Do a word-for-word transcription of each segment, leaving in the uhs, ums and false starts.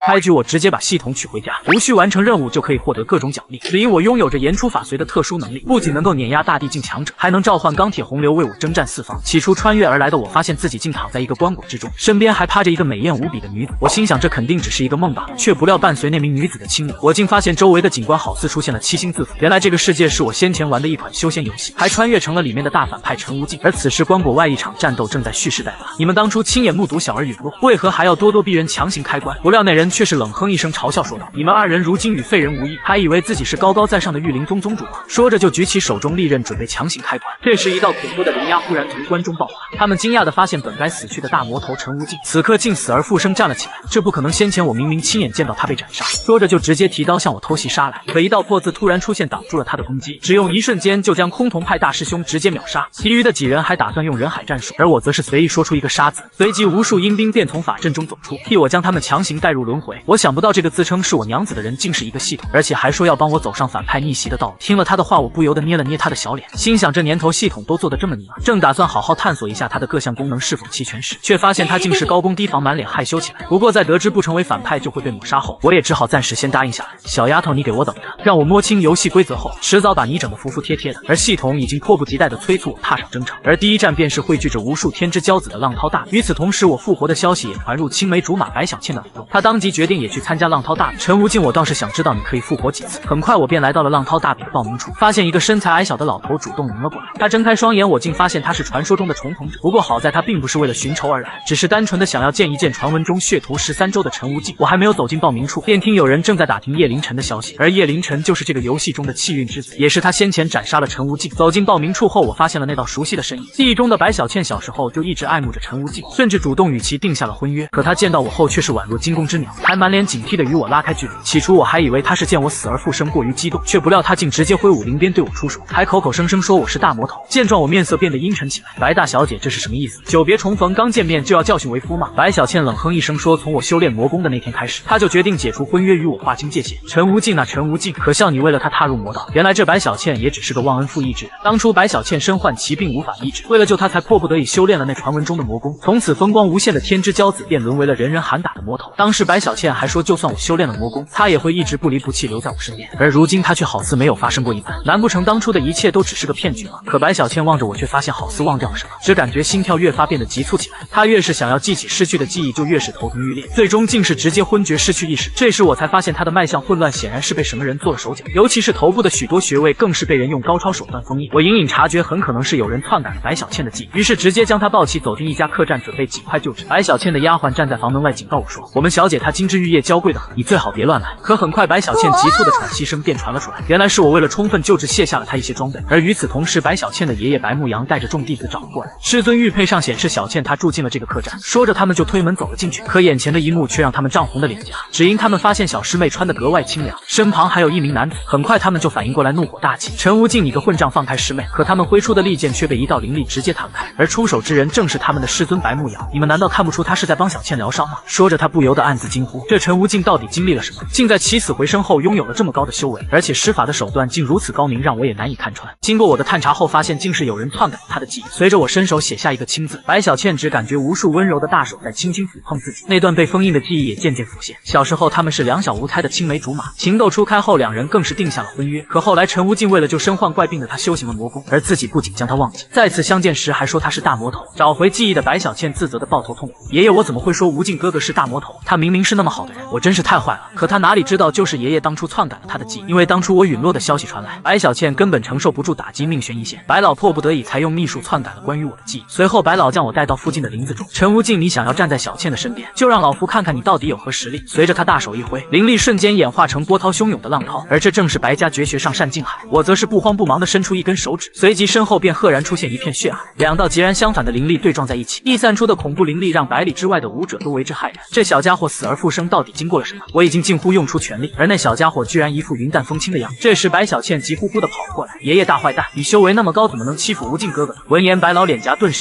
开局我直接把系统取回家，无需完成任务就可以获得各种奖励，只因我拥有着言出法随的特殊能力，不仅能够碾压大地境强者，还能召唤钢铁洪流为我征战四方。起初穿越而来的我发现自己竟躺在一个棺椁之中，身边还趴着一个美艳无比的女子。我心想这肯定只是一个梦吧，却不料伴随那名女子的亲吻，我竟发现周围的景观好似出现了七星字符。原来这个世界是我先前玩的一款休闲游戏，还穿越成了里面的大反派陈无尽。而此时棺椁外一场战斗正在蓄势待发。你们当初亲眼目睹小儿陨落，为何还要咄咄逼人强行开关？不料那人却是冷哼一声嘲笑说道：“你们二人如今与废人无异，还以为自己是高高在上的玉灵宗宗主吗？”说着就举起手中利刃准备强行开关。这时一道恐怖的灵压忽然从关中爆发，他们惊讶地发现本该死去的大魔头陈无尽，此刻竟死而复生站了起来。这不可能，先前我明明亲眼见到他被斩杀。说着就直接提刀向我偷袭杀来，可一道破字突然出现挡住了他的攻击，只用一瞬间就将崆峒派大师兄直接秒杀。其余的几人还打算用人海战术，而我则是随意说出一个杀字，随即无数阴兵便从法阵中走出，替我将他们强行带入轮回。我想不到这个自称是我娘子的人竟是一个系统，而且还说要帮我走上反派逆袭的道路。听了他的话，我不由得捏了捏他的小脸，心想这年头系统都做得这么泥吗？正打算好好探索一下他的各项功能是否齐全时，却发现他竟是高攻低防，满脸害羞起来。不过在得知不成为反派就会被抹杀后，我也只好暂时先答应下来。小丫头，你给我等着，让我摸清游戏规则后，迟早把你整得服服帖帖的。而系统已经迫不及待地催促我踏上征程，而第一站便是汇聚着无数天之骄子的浪涛大比。与此同时，我复活的消息也传入青梅竹马白小倩的耳中，她当即决定也去参加浪涛大比。陈无尽，我倒是想知道你可以复活几次。很快我便来到了浪涛大比的报名处，发现一个身材矮小的老头主动迎了过来。他睁开双眼，我竟发现他是传说中的重逢者。不过好在他并不是为了寻仇而来，只是单纯的想要见一见传闻中血屠十三州的陈无尽。我还没有走进报名处，便听有人正在打听叶凌晨的消息，而叶凌晨就是这个游戏中的气运之子，也是他先前斩杀了陈无尽。走进报名处后，我发现了那道熟悉的身影，记忆中的白小倩小时候就一直爱慕着陈无尽，甚至主动与其定下了婚约。可他见到我后却是宛若惊弓之鸟，还满脸警惕地与我拉开距离。起初我还以为他是见我死而复生过于激动，却不料他竟直接挥舞灵鞭对我出手，还口口声声说我是大魔头。见状我面色变得阴沉起来，白大小姐这是什么意思？久别重逢，刚见面就要教训为夫吗？白小倩冷哼一声说，从我修炼魔功的那天开始，他就决定解除婚约，与我划清界限。陈无尽啊陈无尽，可笑你为了他踏入魔道。原来这白小倩也只是个忘恩负义之人。当初白小倩身患奇病无法医治，为了救他才迫不得已修炼了那传闻中的魔功，从此风光无限的天之骄子便沦为了人人喊打的魔头。当时白小倩还说，就算我修炼了魔功，她也会一直不离不弃留在我身边。而如今她却好似没有发生过一般，难不成当初的一切都只是个骗局吗？可白小倩望着我，却发现好似忘掉了什么，只感觉心跳越发变得急促起来。她越是想要记起失去的记忆，就越是头疼欲裂，最终竟是直接昏厥失去意识。这时我才发现她的脉象混乱，显然是被什么人做了手脚，尤其是头部的许多穴位更是被人用高超手段封印。我隐隐察觉很可能是有人篡改了白小倩的记忆，于是直接将她抱起走进一家客栈，准备尽快救治。白小倩的丫鬟站在房门外警告我说，我们小姐她金枝玉叶娇贵的很，你最好别乱来。可很快白小倩急促的喘息声便传了出来，原来是我为了充分救治卸下了她一些装备。而与此同时，白小倩的爷爷白牧阳带着众弟子找了过来，师尊玉佩上显示小倩她住进了这个客栈。说着他们就推门走了进去，可眼前的一幕却让他们涨红了脸颊，只因他们发现小师妹穿得格外清凉，身旁还有一名男子。很快他们就反应过来，怒火大起，陈无尽你个混账，放开师妹！可他们挥出的利剑却被一道灵力直接弹开，而出手之人正是他们的师尊白牧阳。你们难道看不出他是在帮小倩疗伤吗？说着他不由得暗自惊呼，这陈无尽到底经历了什么，竟在起死回生后拥有了这么高的修为，而且施法的手段竟如此高明，让我也难以看穿。经过我的探查后，发现竟是有人篡改了他的记忆。随着我伸手写下一个清字，白小倩只感觉无数温柔的大手在轻轻抚碰自己，那段被封印的记忆也渐渐浮现。小时候他们是两小无猜的青梅竹马，情窦初开后两人更是定下了婚约。可后来陈无尽为了救身患怪病的他修行了魔功，而自己不仅将他忘记，再次相见时还说他是大魔头。找回记忆的白小倩自责的抱头痛哭，爷爷我怎么会说无尽哥哥是大魔头？他明明是那么好的人，我真是太坏了。可他哪里知道，就是爷爷当初篡改了他的记忆。因为当初我陨落的消息传来，白小倩根本承受不住打击，命悬一线。白老迫不得已才用秘术篡改了关于我的记忆。随后白老将我带到附近的林子中，陈无尽你想要站在小倩的身边，就让老夫看看你到底有何实力。随着他大手一挥，灵力瞬间演化成波涛汹涌的浪涛，而这正是白家绝学上善尽海。我则是不慌不忙地伸出一根手指，随即身后便赫然出现一片血海，两道截然相反的灵力对撞在一起，溢散出的恐怖灵力让百里之外的武者都为之骇然。这小家伙死而复生到底经过了什么？我已经近乎用出全力，而那小家伙居然一副云淡风轻的样子。这时白小倩急呼呼地跑了过来，爷爷大坏蛋，你修为那么高，怎么能欺负无尽哥哥？闻言白老脸颊顿时一红，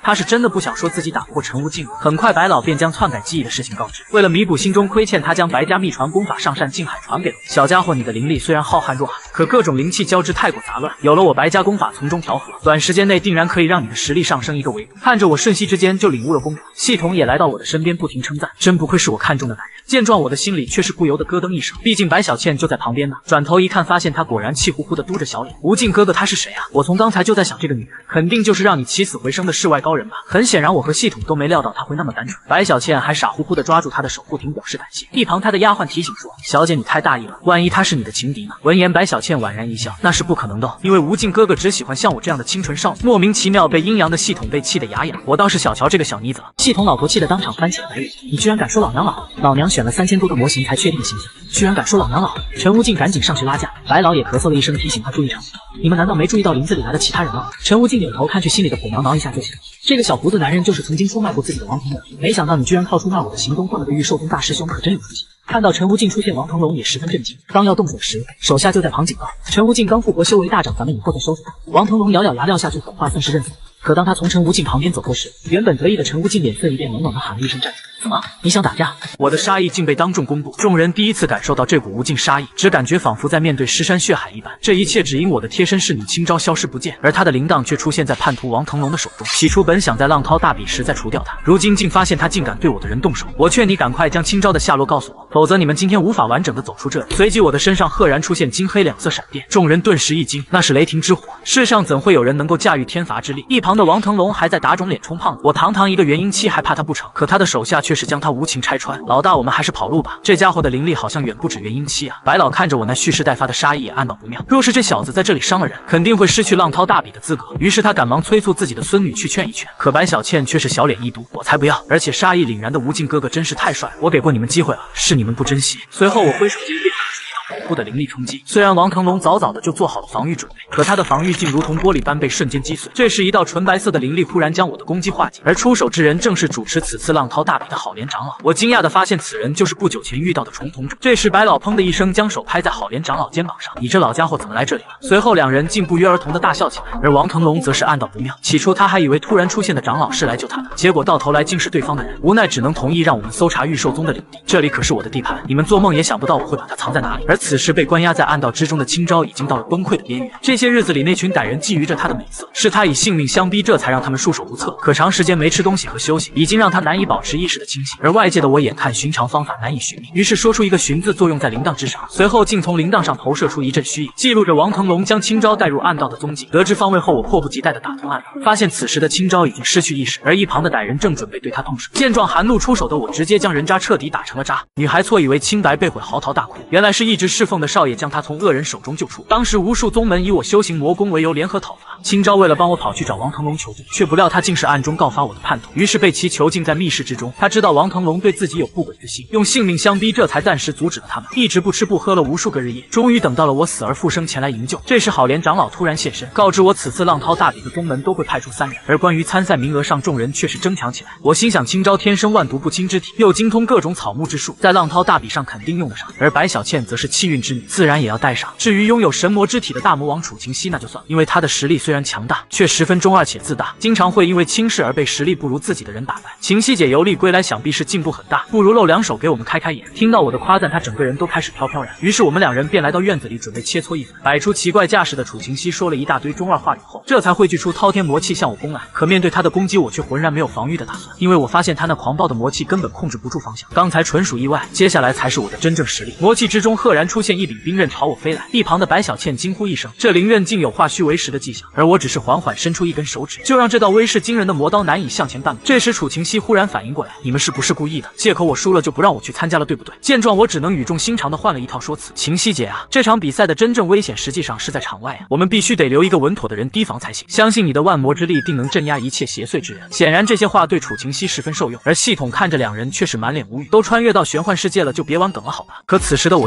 他是真的不想说自己打不过陈无尽。很快，白老便将篡改记忆的事情告知。为了弥补心中亏欠，他将白家秘传功法上善尽海传给了我。小家伙，你的灵力虽然浩瀚若海，可各种灵气交织太过杂乱，有了我白家功法从中调和，短时间内定然可以让你的实力上升一个维度。看着我瞬息之间就领悟了功法，系统也来到我的身边，不停称赞，真不愧是我看中的男人。见状，我的心里却是不由得咯噔一声，毕竟白小倩就在旁边呢。转头一看，发现她果然气呼呼的嘟着小脸。无尽哥哥，她是谁啊？我从刚才就在想，这个女人肯定就是让你起死回生的世外高人吧。很显然，我和系统都没料到她会那么单纯。白小倩还傻乎乎的抓住她的手，不停表示感谢。一旁她的丫鬟提醒说：“小姐，你太大意了，万一他是你的情敌呢？”闻言，白小倩婉然一笑：“那是不可能的，因为无尽哥哥只喜欢像我这样的清纯少女。”莫名其妙被阴阳的系统被气得牙痒，我倒是小瞧这个小妮子了。系统老头气得当场翻起了白眼：“你居然敢说老娘老？老娘选了三千多个模型才确定的形象，居然敢说老娘老！”陈无尽赶紧上去拉架，白老也咳嗽了一声，提醒他注意场合。你们难道没注意到林子里来的其他人吗？陈无尽扭头看去，心里的火苗挠一下就起来。这个小胡子男人就是曾经出卖过自己的王腾龙，没想到你居然靠出卖我的行动换了个御兽宗大师兄，可真有出息。看到陈无尽出现，王腾龙也十分震惊，刚要动手时，手下就在旁警告：“陈无尽刚复活修为大涨，咱们以后再收拾他。”王腾龙咬咬牙撂下句狠话，算是认怂。可当他从陈无尽旁边走过时，原本得意的陈无尽脸色一变，冷冷地喊了一声：“站住！”怎么？你想打架？我的杀意竟被当众公布，众人第一次感受到这股无尽杀意，只感觉仿佛在面对尸山血海一般。这一切只因我的贴身侍女青招消失不见，而他的铃铛却出现在叛徒王腾龙的手中。起初本想在浪涛大比时再除掉他，如今竟发现他竟敢对我的人动手。我劝你赶快将青招的下落告诉我，否则你们今天无法完整的走出这里。随即我的身上赫然出现金黑两色闪电，众人顿时一惊，那是雷霆之火，世上怎会有人能够驾驭天罚之力？一旁的王腾龙还在打肿脸充胖子，我堂堂一个元婴期还怕他不成？可他的手下却是将他无情拆穿。老大，我们还是跑路吧，这家伙的灵力好像远不止元婴期啊。白老看着我那蓄势待发的杀意，也暗道不妙，若是这小子在这里伤了人，肯定会失去浪涛大比的资格。于是他赶忙催促自己的孙女去劝一劝，可白小倩却是小脸一嘟，我才不要！而且杀意凛然的无尽哥哥真是太帅了，我给过你们机会了，是你们不珍惜。随后我挥手接电。恐怖的灵力冲击，虽然王腾龙早早的就做好了防御准备，可他的防御竟如同玻璃般被瞬间击碎。这时，一道纯白色的灵力忽然将我的攻击化解，而出手之人正是主持此次浪涛大比的好莲长老。我惊讶的发现，此人就是不久前遇到的重瞳者。这时，白老砰的一声将手拍在好莲长老肩膀上：“你这老家伙怎么来这里了？”随后，两人竟不约而同的大笑起来，而王腾龙则是暗道不妙。起初他还以为突然出现的长老是来救他的，结果到头来竟是对方的人，无奈只能同意让我们搜查御兽宗的领地。这里可是我的地盘，你们做梦也想不到我会把它藏在哪里。而此时被关押在暗道之中的青招已经到了崩溃的边缘。这些日子里，那群歹人觊觎着他的美色，是他以性命相逼，这才让他们束手无策。可长时间没吃东西和休息，已经让他难以保持意识的清醒。而外界的我眼看寻常方法难以寻觅，于是说出一个寻字作用在铃铛之上，随后竟从铃铛上投射出一阵虚影，记录着王腾龙将青招带入暗道的踪迹。得知方位后，我迫不及待地打通暗道，发现此时的青招已经失去意识，而一旁的歹人正准备对他动手。见状，含怒出手的我直接将人渣彻底打成了渣。女孩错以为清白被毁，嚎啕大哭，原来是一直侍奉的少爷将他从恶人手中救出。当时无数宗门以我修行魔功为由联合讨伐青招，为了帮我跑去找王腾龙求助，却不料他竟是暗中告发我的叛徒，于是被其囚禁在密室之中。他知道王腾龙对自己有不轨之心，用性命相逼，这才暂时阻止了他们。一直不吃不喝了无数个日夜，终于等到了我死而复生前来营救。这时好莲长老突然现身，告知我此次浪涛大比的宗门都会派出三人，而关于参赛名额上，众人却是争抢起来。我心想，青招天生万毒不侵之体，又精通各种草木之术，在浪涛大比上肯定用得上。而白小倩则是气运之女，自然也要带上。至于拥有神魔之体的大魔王楚晴熙，那就算了，因为他的实力虽然强大，却十分中二且自大，经常会因为轻视而被实力不如自己的人打败。晴熙姐游历归来，想必是进步很大，不如露两手给我们开开眼。听到我的夸赞，她整个人都开始飘飘然。于是我们两人便来到院子里，准备切磋一番。摆出奇怪架势的楚晴熙说了一大堆中二话语后，这才汇聚出滔天魔气向我攻来。可面对他的攻击，我却浑然没有防御的打算，因为我发现他那狂暴的魔气根本控制不住方向。刚才纯属意外，接下来才是我的真正实力。魔气之中赫然出现一柄冰刃朝我飞来，一旁的白小倩惊呼一声，这灵刃竟有化虚为实的迹象，而我只是缓缓伸出一根手指，就让这道威势惊人的魔刀难以向前半步。这时楚晴熙忽然反应过来，你们是不是故意的？借口我输了就不让我去参加了，对不对？见状，我只能语重心长的换了一套说辞。晴熙姐啊，这场比赛的真正危险实际上是在场外啊，我们必须得留一个稳妥的人提防才行。相信你的万魔之力定能镇压一切邪祟之人。显然这些话对楚晴熙十分受用，而系统看着两人却是满脸无语，都穿越到玄幻世界了，就别玩梗了好吧。可此时的我却跑来参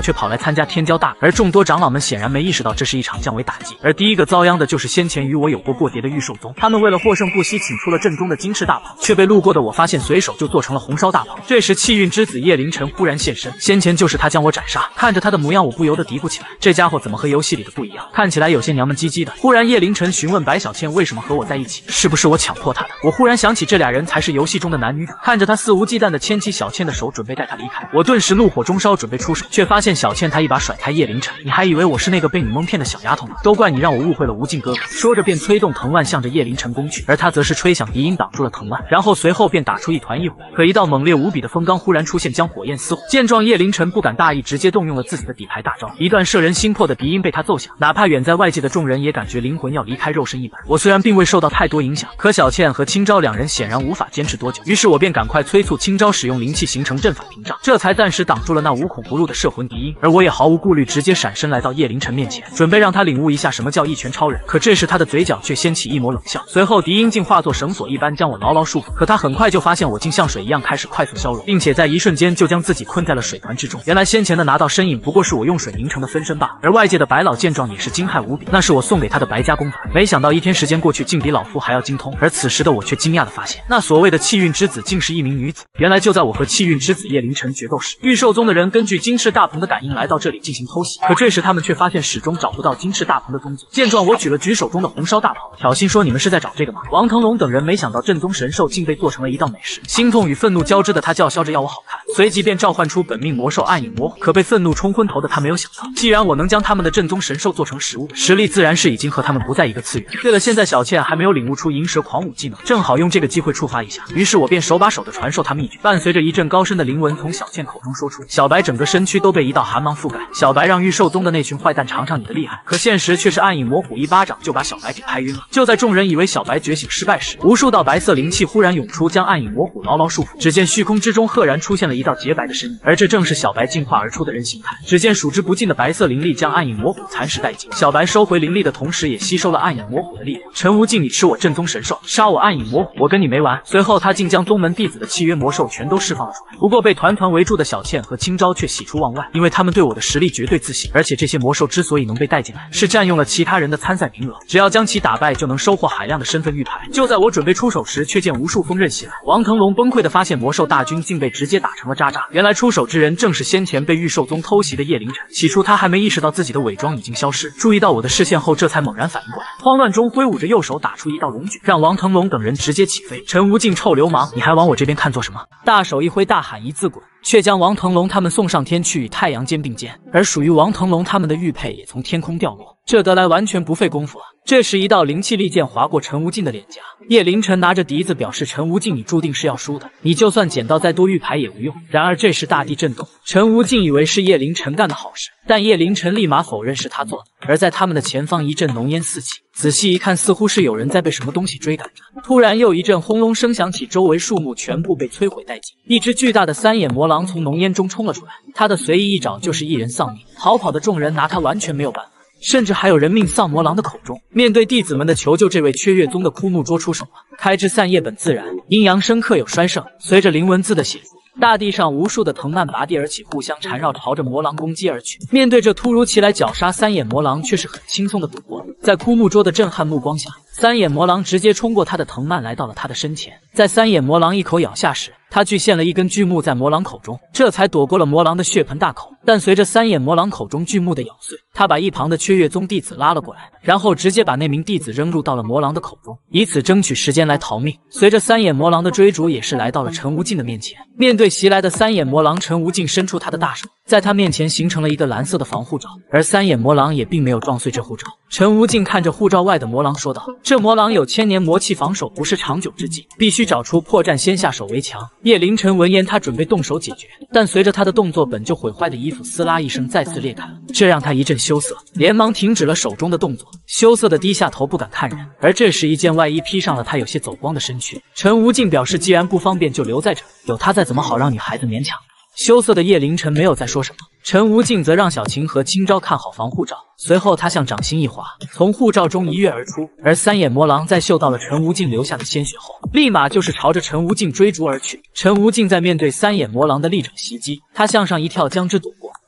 参加天骄大，而众多长老们显然没意识到这是一场降维打击。而第一个遭殃的就是先前与我有过过节的御兽宗，他们为了获胜不惜请出了正宗的金翅大鹏，却被路过的我发现，随手就做成了红烧大鹏。这时气运之子叶凌晨忽然现身，先前就是他将我斩杀。看着他的模样，我不由得嘀咕起来，这家伙怎么和游戏里的不一样，看起来有些娘们唧唧的。忽然叶凌晨询问白小倩为什么和我在一起，是不是我强迫他的？我忽然想起这俩人才是游戏中的男女主，看着他肆无忌惮地牵起小倩的手，准备带她离开，我顿时怒火中烧，准备出手，却发现小倩她一把甩开叶凌晨，你还以为我是那个被你蒙骗的小丫头吗？都怪你让我误会了无尽哥哥。说着便催动藤蔓向着叶凌晨攻去，而他则是吹响笛音挡住了藤蔓，然后随后便打出一团异火。可一道猛烈无比的风罡忽然出现，将火焰撕毁。见状，叶凌晨不敢大意，直接动用了自己的底牌大招，一段摄人心魄的笛音被他奏响，哪怕远在外界的众人也感觉灵魂要离开肉身一般。我虽然并未受到太多影响，可小倩和青招两人显然无法坚持多久，于是我便赶快催促青招使用灵气形成阵法屏障，这才暂时挡住了那无孔不入的摄魂笛音。而我也毫无顾虑，直接闪身来到叶凌晨面前，准备让他领悟一下什么叫一拳超人。可这时他的嘴角却掀起一抹冷笑，随后笛音竟化作绳索一般将我牢牢束缚。可他很快就发现我竟像水一样开始快速消融，并且在一瞬间就将自己困在了水团之中。原来先前的拿到身影不过是我用水凝成的分身罢了。而外界的白老见状也是惊骇无比，那是我送给他的白家功法，没想到一天时间过去，竟比老夫还要精通。而此时的我却惊讶地发现，那所谓的气运之子竟是一名女子。原来就在我和气运之子叶凌晨决斗时，御兽宗的人根据金翅大鹏的感应来到这里进行偷袭，可这时他们却发现始终找不到金翅大鹏的踪迹。见状，我举了举手中的红烧大鹏，挑衅说：“你们是在找这个吗？”王腾龙等人没想到正宗神兽竟被做成了一道美食，心痛与愤怒交织的他叫嚣着要我好看，随即便召唤出本命魔兽暗影魔虎。可被愤怒冲昏头的他没有想到，既然我能将他们的正宗神兽做成食物，实力自然是已经和他们不在一个次元。对了，现在小倩还没有领悟出银蛇狂舞技能，正好用这个机会触发一下，于是我便手把手的传授他秘诀。伴随着一阵高深的灵文从小倩口中说出，小白整个身躯都被一道寒芒覆盖。小白让御兽宗的那群坏蛋尝尝你的厉害，可现实却是暗影魔虎一巴掌就把小白给拍晕了。就在众人以为小白觉醒失败时，无数道白色灵气忽然涌出，将暗影魔虎牢牢束缚。只见虚空之中赫然出现了一道洁白的身影，而这正是小白进化而出的人形态。只见数之不尽的白色灵力将暗影魔虎蚕食殆尽，小白收回灵力的同时也吸收了暗影魔虎的力量。陈无尽，你吃我正宗神兽，杀我暗影魔虎，我跟你没完。随后他竟将宗门弟子的契约魔兽全都释放了出来，不过被团团围住的小倩和青招却喜出望外，因为他们对我的实力绝对自信，而且这些魔兽之所以能被带进来，是占用了其他人的参赛名额，只要将其打败就能收获海量的身份玉牌。就在我准备出手时，却见无数锋刃袭来，王腾龙崩溃的发现魔兽大军竟被直接打成了渣渣。原来出手之人正是先前被御兽宗偷袭的叶凌晨。起初他还没意识到自己的伪装已经消失，注意到我的视线后，这才猛然反应过来，慌乱中挥舞着右手打出一道龙卷，让王腾龙等人直接起飞。陈无尽，臭流氓，你还往我这边看做什么？大手一挥，大喊一字滚，却将王腾龙他们送上天去，与太阳肩并肩，而属于王腾龙他们的玉佩也从天空掉落，这得来完全不费功夫啊。这时一道灵气利剑划过陈无尽的脸颊，叶凌晨拿着笛子表示，陈无尽，你注定是要输的，你就算捡到再多玉牌也无用。然而这时大地震动，陈无尽以为是叶凌晨干的好事，但叶凌晨立马否认是他做的。而在他们的前方一阵浓烟四起，仔细一看，似乎是有人在被什么东西追赶着。突然又一阵轰隆声响起，周围树木全部被摧毁殆尽，一只巨大的三眼魔狼从浓烟中冲了出来，他的随意一爪就是一人丧命，逃跑的众人拿他完全没有办法，甚至还有人命丧魔狼的口中。面对弟子们的求救，这位缺月宗的枯木捉出手了，开枝散叶本自然，阴阳生克有衰盛。随着灵文字的写出，大地上无数的藤蔓拔地而起，互相缠绕，朝着魔狼攻击而去。面对这突如其来绞杀，三眼魔狼却是很轻松的躲过。在枯木捉的震撼目光下，三眼魔狼直接冲过他的藤蔓，来到了他的身前。在三眼魔狼一口咬下时，他巨现了一根巨木在魔狼口中，这才躲过了魔狼的血盆大口。但随着三眼魔狼口中巨木的咬碎，他把一旁的缺月宗弟子拉了过来，然后直接把那名弟子扔入到了魔狼的口中，以此争取时间来逃命。随着三眼魔狼的追逐，也是来到了陈无尽的面前。面对袭来的三眼魔狼，陈无尽伸出他的大手，在他面前形成了一个蓝色的防护罩，而三眼魔狼也并没有撞碎这护罩。陈无尽看着护罩外的魔狼说道：“这魔狼有千年魔气，防守不是长久之计，必须找出破绽，先下手为强。”叶凌晨闻言，他准备动手解决，但随着他的动作，本就毁坏的衣服撕拉一声再次裂开了，这让他一阵羞涩，连忙停止了手中的动作，羞涩的低下头不敢看人。而这时一件外衣披上了他有些走光的身躯。陈无尽表示，既然不方便就留在这，有他在怎么好让女孩子勉强。羞涩的叶凌晨没有再说什么，陈无尽则让小晴和青招看好防护罩，随后他向掌心一划，从护罩中一跃而出。而三眼魔狼在嗅到了陈无尽留下的鲜血后，立马就是朝着陈无尽追逐而去。陈无尽在面对三眼魔狼的利爪袭击，他向上一跳将之躲过，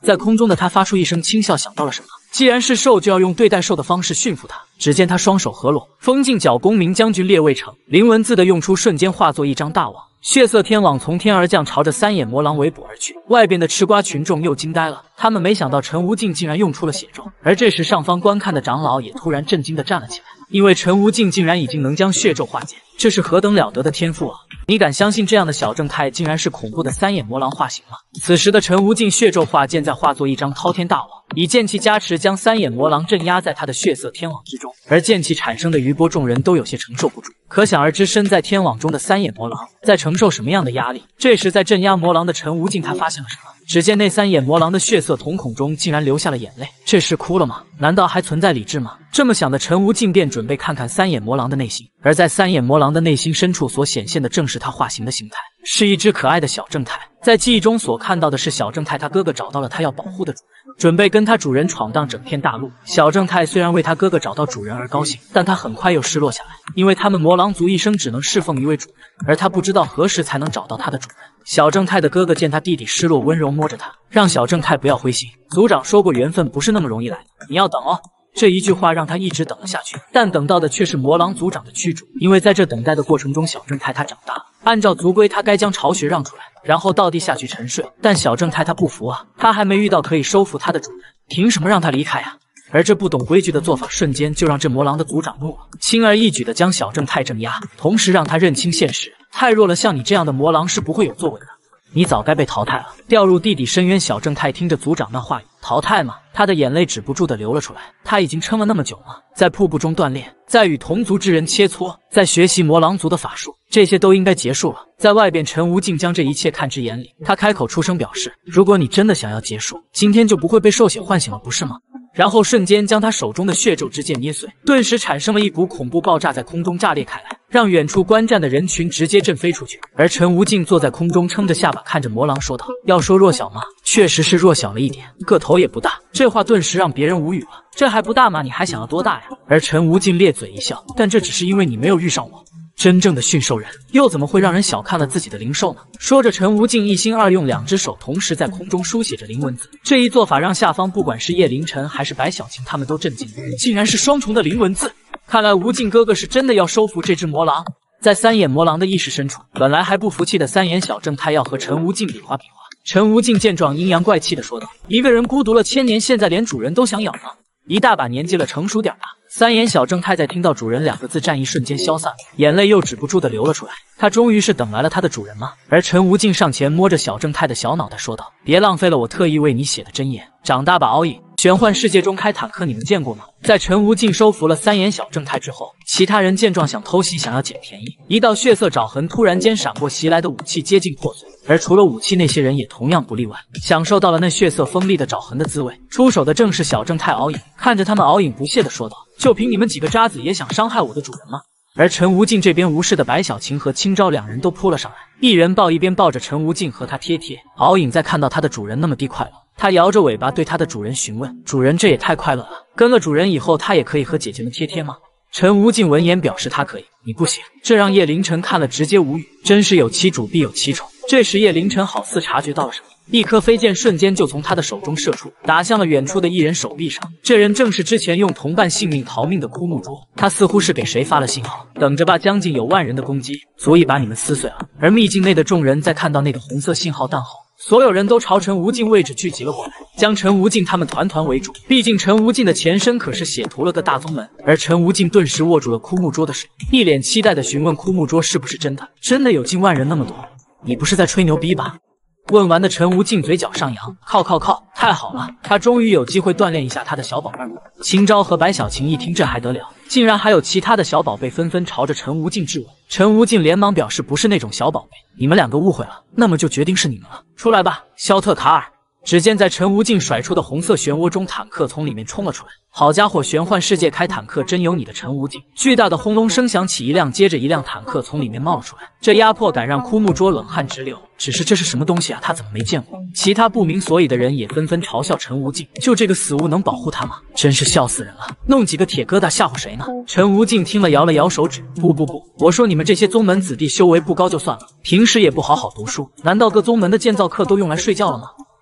在空中的他发出一声轻笑，想到了什么。既然是兽，就要用对待兽的方式驯服它。只见他双手合拢，封禁角公明将军列位成，灵文字的用出，瞬间化作一张大网，血色天网从天而降，朝着三眼魔狼围捕而去。外边的吃瓜群众又惊呆了，他们没想到陈无尽竟然用出了血咒。而这时上方观看的长老也突然震惊地站了起来，因为陈无尽竟然已经能将血咒化解，这是何等了得的天赋啊！你敢相信这样的小正太竟然是恐怖的三眼魔狼化形吗？此时的陈无尽血咒化剑再化作一张滔天大网，以剑气加持，将三眼魔狼镇压在他的血色天网之中。而剑气产生的余波，众人都有些承受不住。可想而知，身在天网中的三眼魔狼在承受什么样的压力。这时，在镇压魔狼的陈无尽，他发现了什么？只见那三眼魔狼的血色瞳孔中竟然流下了眼泪，这是哭了吗？难道还存在理智吗？这么想的陈无尽便准备看看三眼魔狼的内心，而在三眼魔狼的内心深处所显现的正是他化形的形态，是一只可爱的小正太。在记忆中所看到的是小正太他哥哥找到了他要保护的主人，准备跟他主人闯荡整片大陆。小正太虽然为他哥哥找到主人而高兴，但他很快又失落下来，因为他们魔狼族一生只能侍奉一位主人，而他不知道何时才能找到他的主人。小正太的哥哥见他弟弟失落，温柔摸着他，让小正太不要灰心。族长说过，缘分不是那么容易来的，你要等哦。这一句话让他一直等了下去，但等到的却是魔狼族长的驱逐。因为在这等待的过程中，小正太他长大了，按照族规，他该将巢穴让出来，然后到地下去沉睡。但小正太他不服啊，他还没遇到可以收服他的主人，凭什么让他离开啊？而这不懂规矩的做法，瞬间就让这魔狼的族长怒了，轻而易举地将小正太镇压，同时让他认清现实，太弱了，像你这样的魔狼是不会有作为的，你早该被淘汰了，掉入地底深渊。小正太听着族长那话语，淘汰吗？他的眼泪止不住地流了出来。他已经撑了那么久吗？在瀑布中锻炼，在与同族之人切磋，在学习魔狼族的法术，这些都应该结束了。在外边，陈无尽将这一切看之眼里，他开口出声表示，如果你真的想要结束，今天就不会被兽血唤醒了，不是吗？然后瞬间将他手中的血咒之剑捏碎，顿时产生了一股恐怖爆炸，在空中炸裂开来，让远处观战的人群直接震飞出去。而陈无尽坐在空中，撑着下巴看着魔狼说道，要说弱小吗？确实是弱小了一点，个头也不大。这话顿时让别人无语了，这还不大吗？你还想要多大呀？而陈无尽咧嘴一笑，但这只是因为你没有遇上我，真正的驯兽人又怎么会让人小看了自己的灵兽呢？说着，陈无尽一心二用，两只手同时在空中书写着灵文字。这一做法让下方不管是叶凌晨还是白小晴他们都震惊，竟然是双重的灵文字。看来无尽哥哥是真的要收服这只魔狼。在三眼魔狼的意识深处，本来还不服气的三眼小正太要和陈无尽比划比划。陈无尽见状，阴阳怪气地说道，一个人孤独了千年，现在连主人都想咬了，一大把年纪了，成熟点吧。三眼小正太在听到主人两个字，战意瞬间消散，眼泪又止不住地流了出来。他终于是等来了他的主人吗？而陈无尽上前摸着小正太的小脑袋说道，别浪费了我特意为你写的真言，长大吧敖影。玄幻世界中开坦克你们见过吗？在陈无尽收服了三眼小正太之后，其他人见状想偷袭，想要捡便宜，一道血色爪痕突然间闪过，袭来的武器接近破碎。而除了武器，那些人也同样不例外，享受到了那血色锋利的爪痕的滋味。出手的正是小正太敖影，看着他们，敖影不屑地说道，就凭你们几个渣子也想伤害我的主人吗？而陈无尽这边，无视的白小晴和青招两人都扑了上来，一人抱一边，抱着陈无尽和他贴贴。敖影在看到他的主人那么地快乐，他摇着尾巴对他的主人询问，主人这也太快乐了，跟了主人以后他也可以和姐姐们贴贴吗？陈无尽闻言表示他可以，你不行。这让叶凌晨看了直接无语，真是有其主必有其宠。这时叶凌晨好似察觉到了什么，一颗飞剑瞬间就从他的手中射出，打向了远处的一人手臂上。这人正是之前用同伴性命逃命的枯木桌，他似乎是给谁发了信号，等着吧，将近有万人的攻击，足以把你们撕碎了。而秘境内的众人在看到那个红色信号弹后，所有人都朝陈无尽位置聚集了过来，将陈无尽他们团团围住。毕竟陈无尽的前身可是血屠了个大宗门。而陈无尽顿时握住了枯木桌的手，一脸期待地询问枯木桌是不是真的，真的有近万人那么多？你不是在吹牛逼吧？问完的陈无尽嘴角上扬，靠靠靠，太好了，他终于有机会锻炼一下他的小宝贝们。青招和白小晴一听这还得了，竟然还有其他的小宝贝纷纷朝着陈无尽质问。陈无尽连忙表示不是那种小宝贝，你们两个误会了，那么就决定是你们了，出来吧，肖特卡尔。只见在陈无尽甩出的红色漩涡中，坦克从里面冲了出来。好家伙，玄幻世界开坦克真有你的陈无尽！巨大的轰隆声响起，一辆接着一辆坦克从里面冒了出来，这压迫感让枯木桌冷汗直流。只是这是什么东西啊？他怎么没见过？其他不明所以的人也纷纷嘲笑陈无尽，就这个死物能保护他吗？真是笑死人了！弄几个铁疙瘩吓唬谁呢？陈无尽听了摇了摇手指，不不不，我说你们这些宗门子弟修为不高就算了，平时也不好好读书，难道各宗门的建造课都用来睡觉了吗？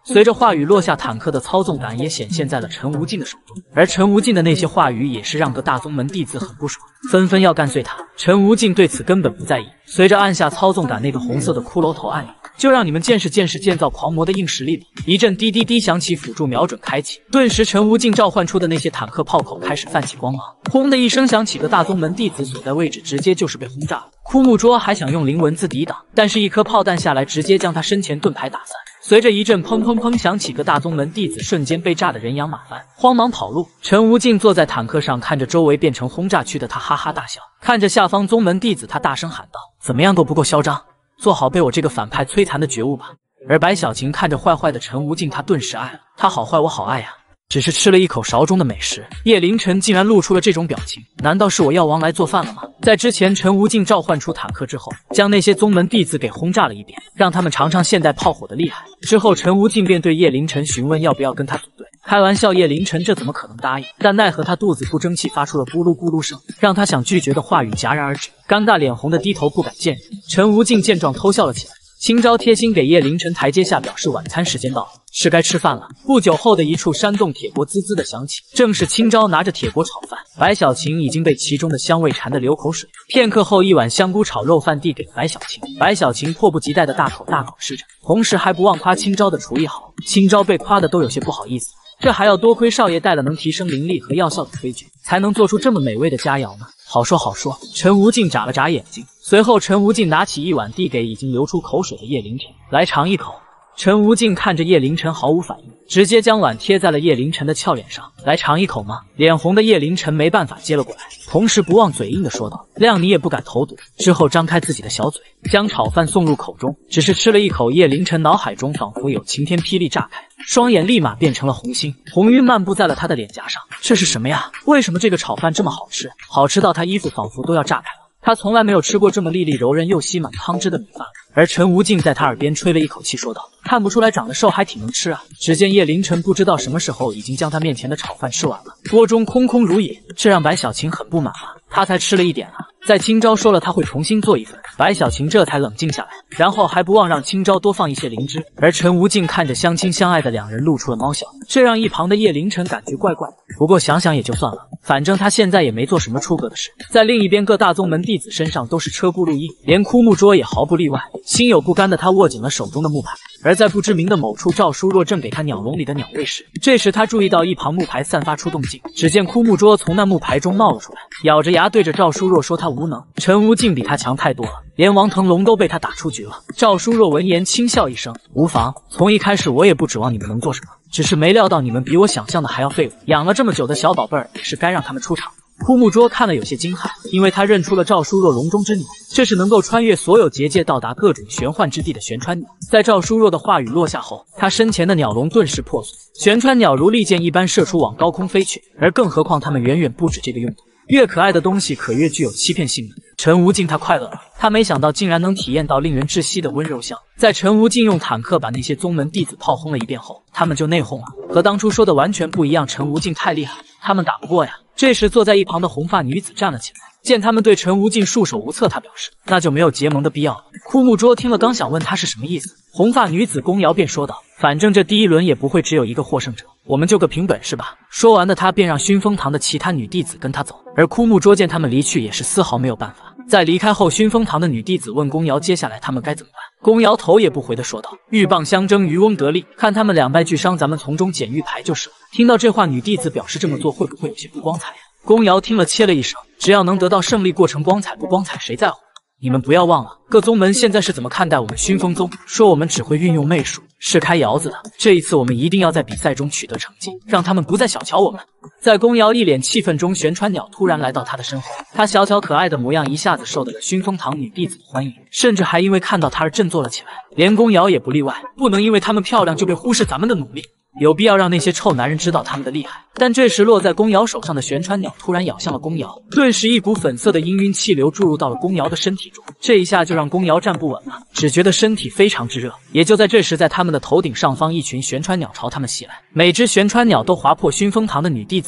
随着话语落下，坦克的操纵感也显现在了陈无尽的手中，而陈无尽的那些话语也是让各大宗门弟子很不爽，纷纷要干碎他。陈无尽对此根本不在意，随着按下操纵杆那个红色的骷髅头按钮，就让你们见识见识建造狂魔的硬实力吧。一阵滴滴滴响起，辅助瞄准开启，顿时陈无尽召唤出的那些坦克炮口开始泛起光芒，轰的一声响起，各大宗门弟子所在位置直接就是被轰炸了。枯木桌还想用灵文字抵挡，但是一颗炮弹下来，直接将他身前盾牌打散。随着一阵砰砰砰响起，各大宗门弟子瞬间被炸得人仰马翻，慌忙跑路。陈无尽坐在坦克上，看着周围变成轰炸区的他，哈哈大笑。看着下方宗门弟子，他大声喊道：“怎么样都不够嚣张，做好被我这个反派摧残的觉悟吧。”而白小晴看着坏坏的陈无尽，他顿时爱了。他好坏，我好爱呀。只是吃了一口勺中的美食，叶凌晨竟然露出了这种表情，难道是我药王来做饭了吗？在之前陈无尽召唤出坦克之后，将那些宗门弟子给轰炸了一遍，让他们尝尝现代炮火的厉害。之后陈无尽便对叶凌晨询问要不要跟他组队，开玩笑，叶凌晨这怎么可能答应？但奈何他肚子不争气，发出了咕噜咕噜声，让他想拒绝的话语戛然而止，尴尬脸红的低头不敢见人。陈无尽见状偷笑了起来。青招贴心给叶凌晨台阶下，表示晚餐时间到了，是该吃饭了。不久后的一处山洞，铁锅滋滋的响起，正是青招拿着铁锅炒饭。白小晴已经被其中的香味馋得流口水，片刻后，一碗香菇炒肉饭递给了白小晴。白小晴迫不及待的大口大口吃着，同时还不忘夸青招的厨艺好。青招被夸的都有些不好意思，这还要多亏少爷带了能提升灵力和药效的推举，才能做出这么美味的佳肴呢。好说好说。陈无尽眨了眨眼睛，随后陈无尽拿起一碗递给已经流出口水的叶凌晨，来尝一口。陈无尽看着叶凌晨毫无反应，直接将碗贴在了叶凌晨的俏脸上，来尝一口吗？脸红的叶凌晨没办法接了过来，同时不忘嘴硬的说道：“谅你也不敢投毒。”之后张开自己的小嘴，将炒饭送入口中。只是吃了一口，叶凌晨脑海中仿佛有晴天霹雳炸开，双眼立马变成了红星，红晕漫步在了他的脸颊上。这是什么呀？为什么这个炒饭这么好吃？好吃到他衣服仿佛都要炸开了。他从来没有吃过这么粒粒柔韧又吸满汤汁的米饭。而陈无尽在他耳边吹了一口气，说道：“看不出来长得瘦，还挺能吃啊。”只见叶凌晨不知道什么时候已经将他面前的炒饭吃完了，锅中空空如也，这让白小晴很不满啊。他才吃了一点啊。在青招说了他会重新做一份，白小晴这才冷静下来，然后还不忘让青招多放一些灵芝。而陈无尽看着相亲相爱的两人露出了猫笑，这让一旁的叶凌晨感觉怪怪的。不过想想也就算了，反正他现在也没做什么出格的事。在另一边，各大宗门弟子身上都是车轱辘印，连枯木桌也毫不例外。心有不甘的他握紧了手中的木牌，而在不知名的某处，赵书若正给他鸟笼里的鸟喂食。这时他注意到一旁木牌散发出动静，只见枯木桌从那木牌中冒了出来，咬着牙对着赵书若说：“他无能。”陈无尽比他强太多了，连王腾龙都被他打出局了。赵书若闻言轻笑一声：“无妨，从一开始我也不指望你们能做什么，只是没料到你们比我想象的还要废物。养了这么久的小宝贝儿，也是该让他们出场。”枯木桌看了有些惊骇，因为他认出了赵书若笼中之鸟，这是能够穿越所有结界到达各种玄幻之地的玄川鸟。在赵书若的话语落下后，他身前的鸟笼顿时破碎，玄川鸟如利箭一般射出往高空飞去，而更何况它们远远不止这个用途。越可爱的东西可越具有欺骗性能。陈无尽他快乐了，他没想到竟然能体验到令人窒息的温柔乡。在陈无尽用坦克把那些宗门弟子炮轰了一遍后，他们就内讧了，和当初说的完全不一样。陈无尽太厉害，他们打不过呀。这时坐在一旁的红发女子站了起来，见他们对陈无尽束手无策，她表示那就没有结盟的必要了。枯木桌听了刚想问他是什么意思，红发女子公瑶便说道：“反正这第一轮也不会只有一个获胜者，我们就个凭本事吧。”说完的他便让熏风堂的其他女弟子跟他走，而枯木桌见他们离去也是丝毫没有办法。在离开后，熏风堂的女弟子问公瑶接下来他们该怎么办。公瑶头也不回的说道：“鹬蚌相争，渔翁得利，看他们两败俱伤，咱们从中捡玉牌就是了。”听到这话，女弟子表示这么做会不会有些不光彩呀？公瑶听了切了一声，只要能得到胜利，过程光彩不光彩谁在乎？你们不要忘了，各宗门现在是怎么看待我们熏风宗，说我们只会运用媚术，是开窑子的。这一次我们一定要在比赛中取得成绩，让他们不再小瞧我们。在公瑶一脸气愤中，玄川鸟突然来到他的身后，他小巧可爱的模样一下子受到了熏风堂女弟子的欢迎，甚至还因为看到他而振作了起来，连公瑶也不例外。不能因为他们漂亮就被忽视咱们的努力，有必要让那些臭男人知道他们的厉害。但这时落在公瑶手上的玄川鸟突然咬向了公瑶，顿时一股粉色的氤氲气流注入到了公瑶的身体中，这一下就让公瑶站不稳了，只觉得身体非常之热。也就在这时，在他们的头顶上方，一群玄川鸟朝他们袭来，每只玄川鸟都划破熏风堂的女弟子们，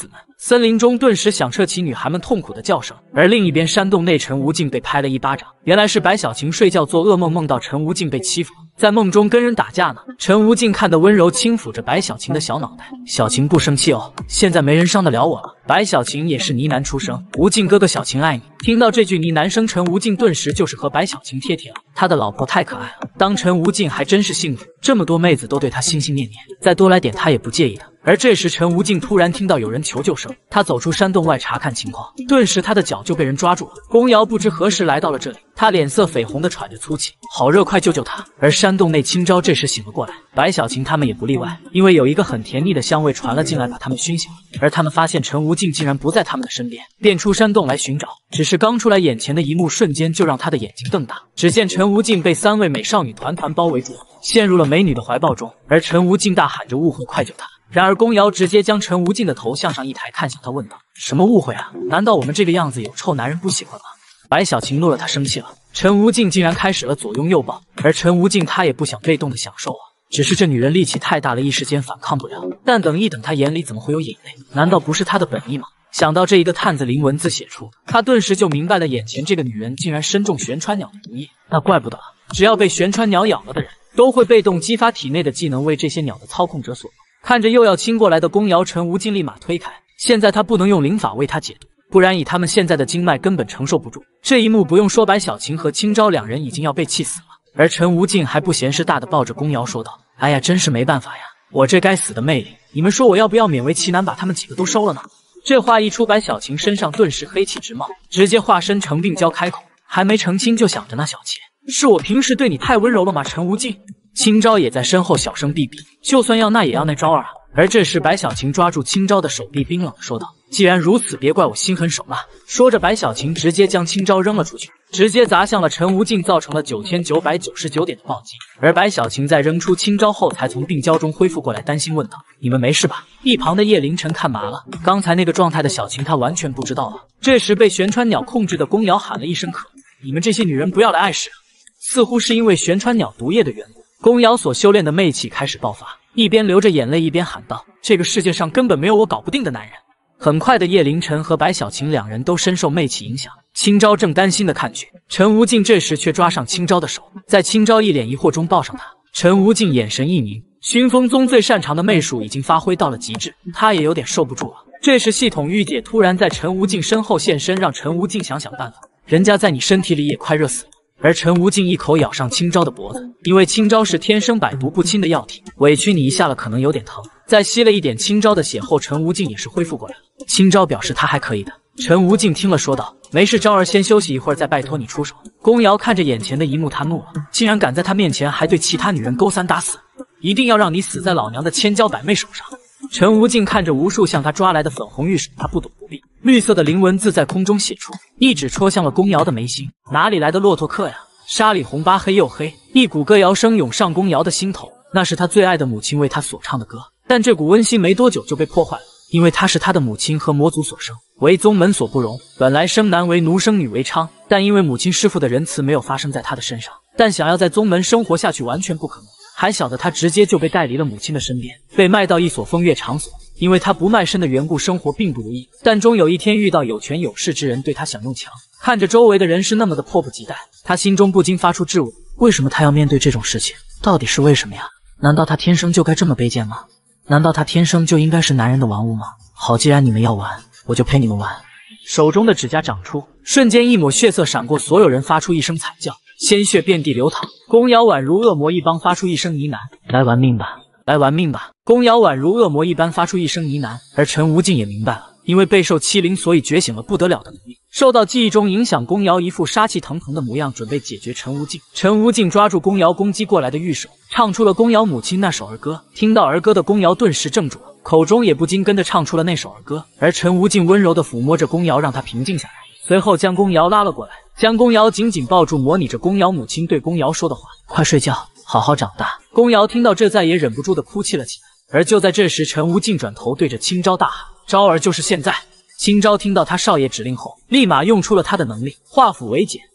森林中顿时响彻起女孩们痛苦的叫声，而另一边山洞内，陈无尽被拍了一巴掌。原来是白小晴睡觉做噩梦，梦到陈无尽被欺负，在梦中跟人打架呢。陈无尽看得温柔轻抚着白小晴的小脑袋，小晴不生气哦，现在没人伤得了我了。白小晴也是呢喃出声，无尽哥哥，小晴爱你。听到这句呢喃声，陈无尽顿时就是和白小晴贴贴了。他的老婆太可爱了，当陈无尽还真是幸福，这么多妹子都对他心心念念，再多来点他也不介意的。而这时陈无尽突然听到有人求救声，他走出山洞外查看情况，顿时他的脚就被人抓住了。宫瑶不知何时来到了这里，他脸色绯红的喘着粗气，好热，快救救他！而山洞内青招这时醒了过来，白小晴他们也不例外，因为有一个很甜腻的香味传了进来，把他们熏醒了。而他们发现陈无尽竟然不在他们的身边，便出山洞来寻找。只是刚出来，眼前的一幕瞬间就让他的眼睛瞪大，只见陈无尽被三位美少女团团包围住，陷入了美女的怀抱中。而陈无尽大喊着误会，快救他！然而宫瑶直接将陈无尽的头向上一抬，看向他问道：什么误会啊？难道我们这个样子有臭男人不喜欢吗？白小晴怒了，他生气了。陈无尽竟然开始了左拥右抱，而陈无尽他也不想被动的享受啊，只是这女人力气太大了，一时间反抗不了。但等一等，他眼里怎么会有眼泪？难道不是他的本意吗？想到这一个探子临文字写出，他顿时就明白了，眼前这个女人竟然身中玄川鸟的毒液。那怪不得，只要被玄川鸟咬了的人，都会被动激发体内的技能，为这些鸟的操控者所用。看着又要亲过来的宫瑶，陈无尽立马推开。现在他不能用灵法为他解毒，不然以他们现在的经脉根本承受不住。这一幕不用说，白小晴和青招两人已经要被气死了。而陈无尽还不嫌事大的抱着宫瑶说道：哎呀，真是没办法呀，我这该死的魅力，你们说我要不要勉为其难把他们几个都收了呢？这话一出，白小晴身上顿时黑气直冒，直接化身成病娇开口，还没成亲就想着那小妾，是我平时对你太温柔了吗？陈无尽。青招也在身后小声逼逼，就算要那也要那招儿啊！而这时白小晴抓住青招的手臂，冰冷地说道：既然如此，别怪我心狠手辣。说着，白小晴直接将青招扔了出去，直接砸向了陈无尽，造成了九千九百九十九点的暴击。而白小晴在扔出青招后，才从病娇中恢复过来，担心问道：你们没事吧？一旁的叶凌晨看麻了，刚才那个状态的小晴他完全不知道啊。这时被玄川鸟控制的宫瑶喊了一声可，你们这些女人不要来碍事了。似乎是因为玄川鸟毒液的缘故，宫瑶所修炼的媚气开始爆发，一边流着眼泪一边喊道：这个世界上根本没有我搞不定的男人。很快的，叶凌晨和白小晴两人都深受媚气影响。青招正担心的看去，陈无尽这时却抓上青招的手，在青招一脸疑惑中抱上他。陈无尽眼神一凝，熏风宗最擅长的媚术已经发挥到了极致，他也有点受不住了。这时系统御姐突然在陈无尽身后现身，让陈无尽想想办法，人家在你身体里也快热死了。而陈无尽一口咬上青招的脖子，因为青招是天生百毒不侵的药体，委屈你一下了可能有点疼。在吸了一点青招的血后，陈无尽也是恢复过来了。青招表示他还可以的。陈无尽听了说道：没事，招儿先休息一会儿，再拜托你出手。宫瑶看着眼前的一幕，他怒了，竟然敢在他面前还对其他女人勾三搭四，一定要让你死在老娘的千娇百媚手上。陈无尽看着无数向他抓来的粉红玉手，他不躲不避，绿色的灵文字在空中写出，一指戳向了宫瑶的眉心。哪里来的骆驼客呀？沙里红巴黑又黑，一股歌谣声涌上宫瑶的心头，那是他最爱的母亲为他所唱的歌。但这股温馨没多久就被破坏了，因为她是他的母亲和魔族所生，为宗门所不容，本来生男为奴，生女为娼，但因为母亲师父的仁慈没有发生在他的身上，但想要在宗门生活下去完全不可能。还小的他直接就被带离了母亲的身边，被卖到一所风月场所。因为他不卖身的缘故，生活并不如意，但终有一天遇到有权有势之人对他想用强。看着周围的人是那么的迫不及待，他心中不禁发出质问：为什么他要面对这种事情？到底是为什么呀？难道他天生就该这么卑贱吗？难道他天生就应该是男人的玩物吗？好，既然你们要玩，我就陪你们玩。手中的指甲长出，瞬间一抹血色闪过，所有人发出一声惨叫，鲜血遍地流淌。宫瑶宛如恶魔一般发出一声呢喃：来玩命吧，来玩命吧。宫瑶宛如恶魔一般发出一声呢喃，而陈无尽也明白了，因为备受欺凌，所以觉醒了不得了的能力。受到记忆中影响，宫瑶一副杀气腾腾的模样，准备解决陈无尽。陈无尽抓住宫瑶攻击过来的玉手，唱出了宫瑶母亲那首儿歌。听到儿歌的宫瑶顿时怔住了，口中也不禁跟着唱出了那首儿歌。而陈无尽温柔地抚摸着宫瑶，让她平静下来，随后将宫瑶拉了过来，将宫瑶紧紧抱住，模拟着宫瑶母亲对宫瑶说的话：快睡觉，好好长大。宫瑶听到这，再也忍不住地哭泣了起来。而就在这时，陈无尽转头对着青招大喊：招儿就是现在！青招听到他少爷指令后，立马用出了他的能力，化腐为茧，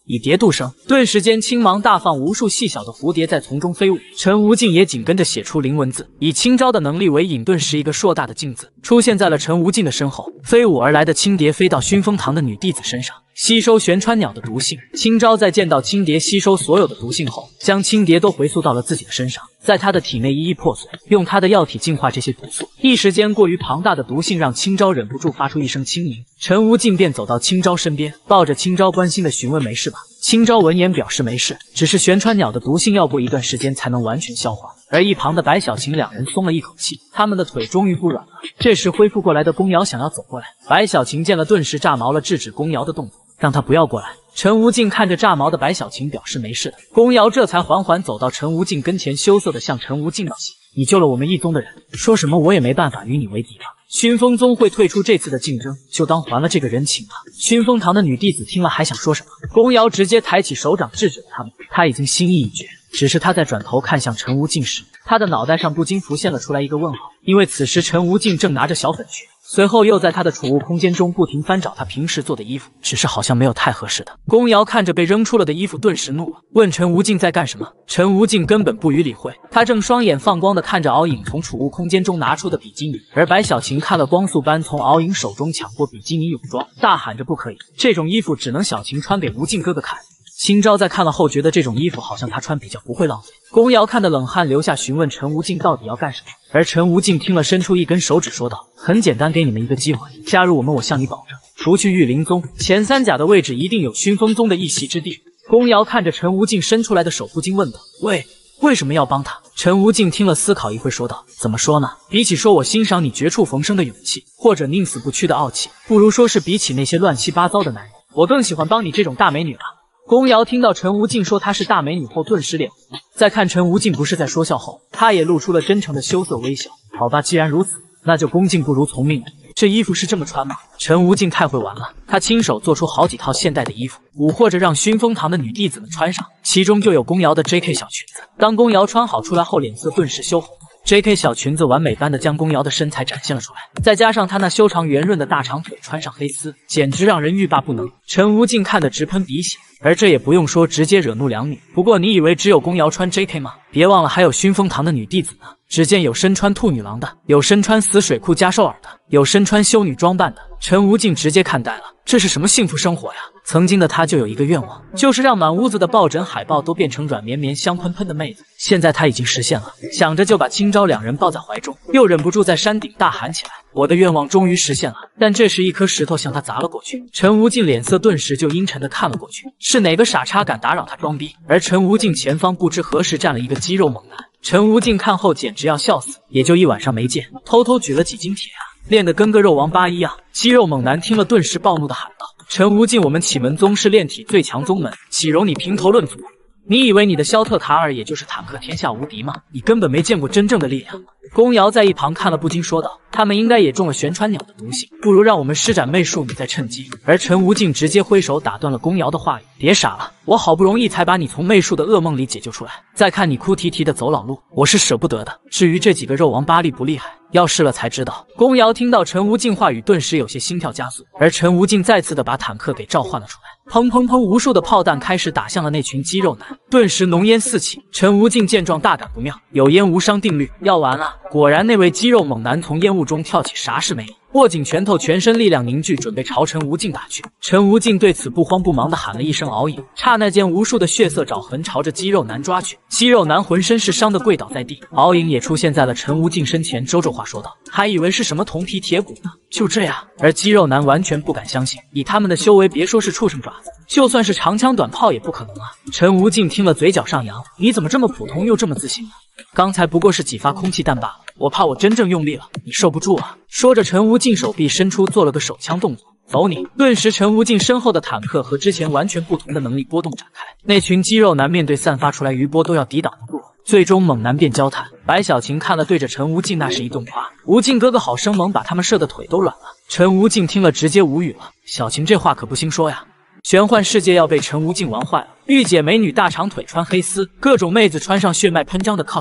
以蝶度生。顿时间，青芒大放，无数细小的蝴蝶在丛中飞舞。陈无尽也紧跟着写出灵文字，以青招的能力为引，顿时一个硕大的镜子出现在了陈无尽的身后。飞舞而来的青蝶飞到熏风堂的女弟子身上，吸收玄川鸟的毒性。青招在见到青蝶吸收所有的毒性后，将青蝶都回溯到了自己的身上，在他的体内一一破碎，用他的药体净化这些毒素。一时间，过于庞大的毒性让青招忍不住发出一声轻鸣。陈无尽便走到青招身边，抱着青招关心的询问：“没事吧？”青招闻言表示没事，只是玄川鸟的毒性要过一段时间才能完全消化。而一旁的白小晴两人松了一口气，他们的腿终于不软了。这时恢复过来的宫瑶想要走过来，白小晴见了顿时炸毛了，制止宫瑶的动作，让他不要过来。陈无尽看着炸毛的白小晴表示没事的，宫瑶这才缓缓走到陈无尽跟前，羞涩的向陈无尽道谢：“你救了我们一宗的人，说什么我也没办法与你为敌了。熏风宗会退出这次的竞争，就当还了这个人情了。”熏风堂的女弟子听了还想说什么，宫瑶直接抬起手掌制止了他们。她已经心意已决，只是她在转头看向陈无尽时，她的脑袋上不禁浮现了出来一个问号，因为此时陈无尽正拿着小粉裙，随后又在他的储物空间中不停翻找他平时做的衣服，只是好像没有太合适的。宫瑶看着被扔出了的衣服，顿时怒了，问陈无尽在干什么。陈无尽根本不予理会，他正双眼放光的看着敖颖从储物空间中拿出的比基尼，而白小晴看了光速般从敖颖手中抢过比基尼泳装，大喊着不可以，这种衣服只能小晴穿给无尽哥哥看。青招在看了后觉得这种衣服好像他穿比较不会浪费。宫瑶看得冷汗流下，询问陈无尽到底要干什么。而陈无尽听了，伸出一根手指说道：“很简单，给你们一个机会，加入我们，我向你保证，除去御灵宗，前三甲的位置一定有熏风宗的一席之地。”宫瑶看着陈无尽伸出来的手，不禁问道：“喂，为什么要帮他？”陈无尽听了思考一会，说道：“怎么说呢？比起说我欣赏你绝处逢生的勇气，或者宁死不屈的傲气，不如说是比起那些乱七八糟的男人，我更喜欢帮你这种大美女了。”宫瑶听到陈无尽说她是大美女后，顿时脸红。在看陈无尽不是在说笑后，她也露出了真诚的羞涩微笑。好吧，既然如此，那就恭敬不如从命了。这衣服是这么穿吗？陈无尽太会玩了，他亲手做出好几套现代的衣服，蛊惑着让熏风堂的女弟子们穿上，其中就有宫瑶的 J K 小裙子。当宫瑶穿好出来后，脸色顿时羞红。J K 小裙子完美般的将宫瑶的身材展现了出来，再加上她那修长圆润的大长腿，穿上黑丝，简直让人欲罢不能。陈无尽看得直喷鼻血，而这也不用说，直接惹怒两女。不过你以为只有宫瑶穿 J K 吗？别忘了还有熏风堂的女弟子呢。只见有身穿兔女郎的，有身穿死水裤加兽耳的，有身穿修女装扮的。陈无尽直接看呆了，这是什么幸福生活呀？曾经的他就有一个愿望，就是让满屋子的抱枕海报都变成软绵绵香喷喷的妹子，现在他已经实现了。想着就把青招两人抱在怀中，又忍不住在山顶大喊起来：“我的愿望终于实现了！”但这时一颗石头向他砸了过去，陈无尽脸色顿时就阴沉的看了过去，是哪个傻叉敢打扰他装逼？而陈无尽前方不知何时站了一个肌肉猛男，陈无尽看后简直要笑死，也就一晚上没见，偷偷举了几斤铁啊，练得跟个肉王八一样。肌肉猛男听了顿时暴怒的喊道：“陈无尽，我们启门宗是炼体最强宗门，岂容你评头论足？你以为你的肖特塔尔也就是坦克天下无敌吗？你根本没见过真正的力量。”宫瑶在一旁看了不禁说道：“他们应该也中了玄川鸟的毒性，不如让我们施展媚术，你再趁机。”而陈无尽直接挥手打断了宫瑶的话语：“别傻了，我好不容易才把你从媚术的噩梦里解救出来，再看你哭啼啼的走老路，我是舍不得的。至于这几个肉王八厉不厉害，要试了才知道。”宫瑶听到陈无尽话语，顿时有些心跳加速，而陈无尽再次的把坦克给召唤了出来，砰砰砰，无数的炮弹开始打向了那群肌肉男，顿时浓烟四起。陈无尽见状大感不妙，有烟无伤定律要完了。果然那位肌肉猛男从烟雾中跳起，啥事没有，握紧拳头，全身力量凝聚，准备朝陈无尽打去。陈无尽对此不慌不忙地喊了一声敖颖，刹那间无数的血色爪痕朝着肌肉男抓去，肌肉男浑身是伤的跪倒在地，敖颖也出现在了陈无尽身前，周周话说道：“还以为是什么铜皮铁骨呢，就这样。”而肌肉男完全不敢相信，以他们的修为，别说是畜生爪子，就算是长枪短炮也不可能啊！陈无尽听了嘴角上扬，你怎么这么普通又这么自信呢？刚才不过是几发空气弹罢了，我怕我真正用力了，你受不住啊！说着，陈无尽手臂伸出，做了个手枪动作。走你！顿时，陈无尽身后的坦克和之前完全不同的能力波动展开，那群肌肉男面对散发出来余波都要抵挡不住，最终猛男变焦炭。白小晴看了，对着陈无尽那是一顿夸：“无尽哥哥好生猛，把他们射的腿都软了。”陈无尽听了直接无语了，小晴这话可不兴说呀。玄幻世界要被陈无尽玩坏了，御姐美女大长腿穿黑丝，各种妹子穿上血脉喷张的 cos，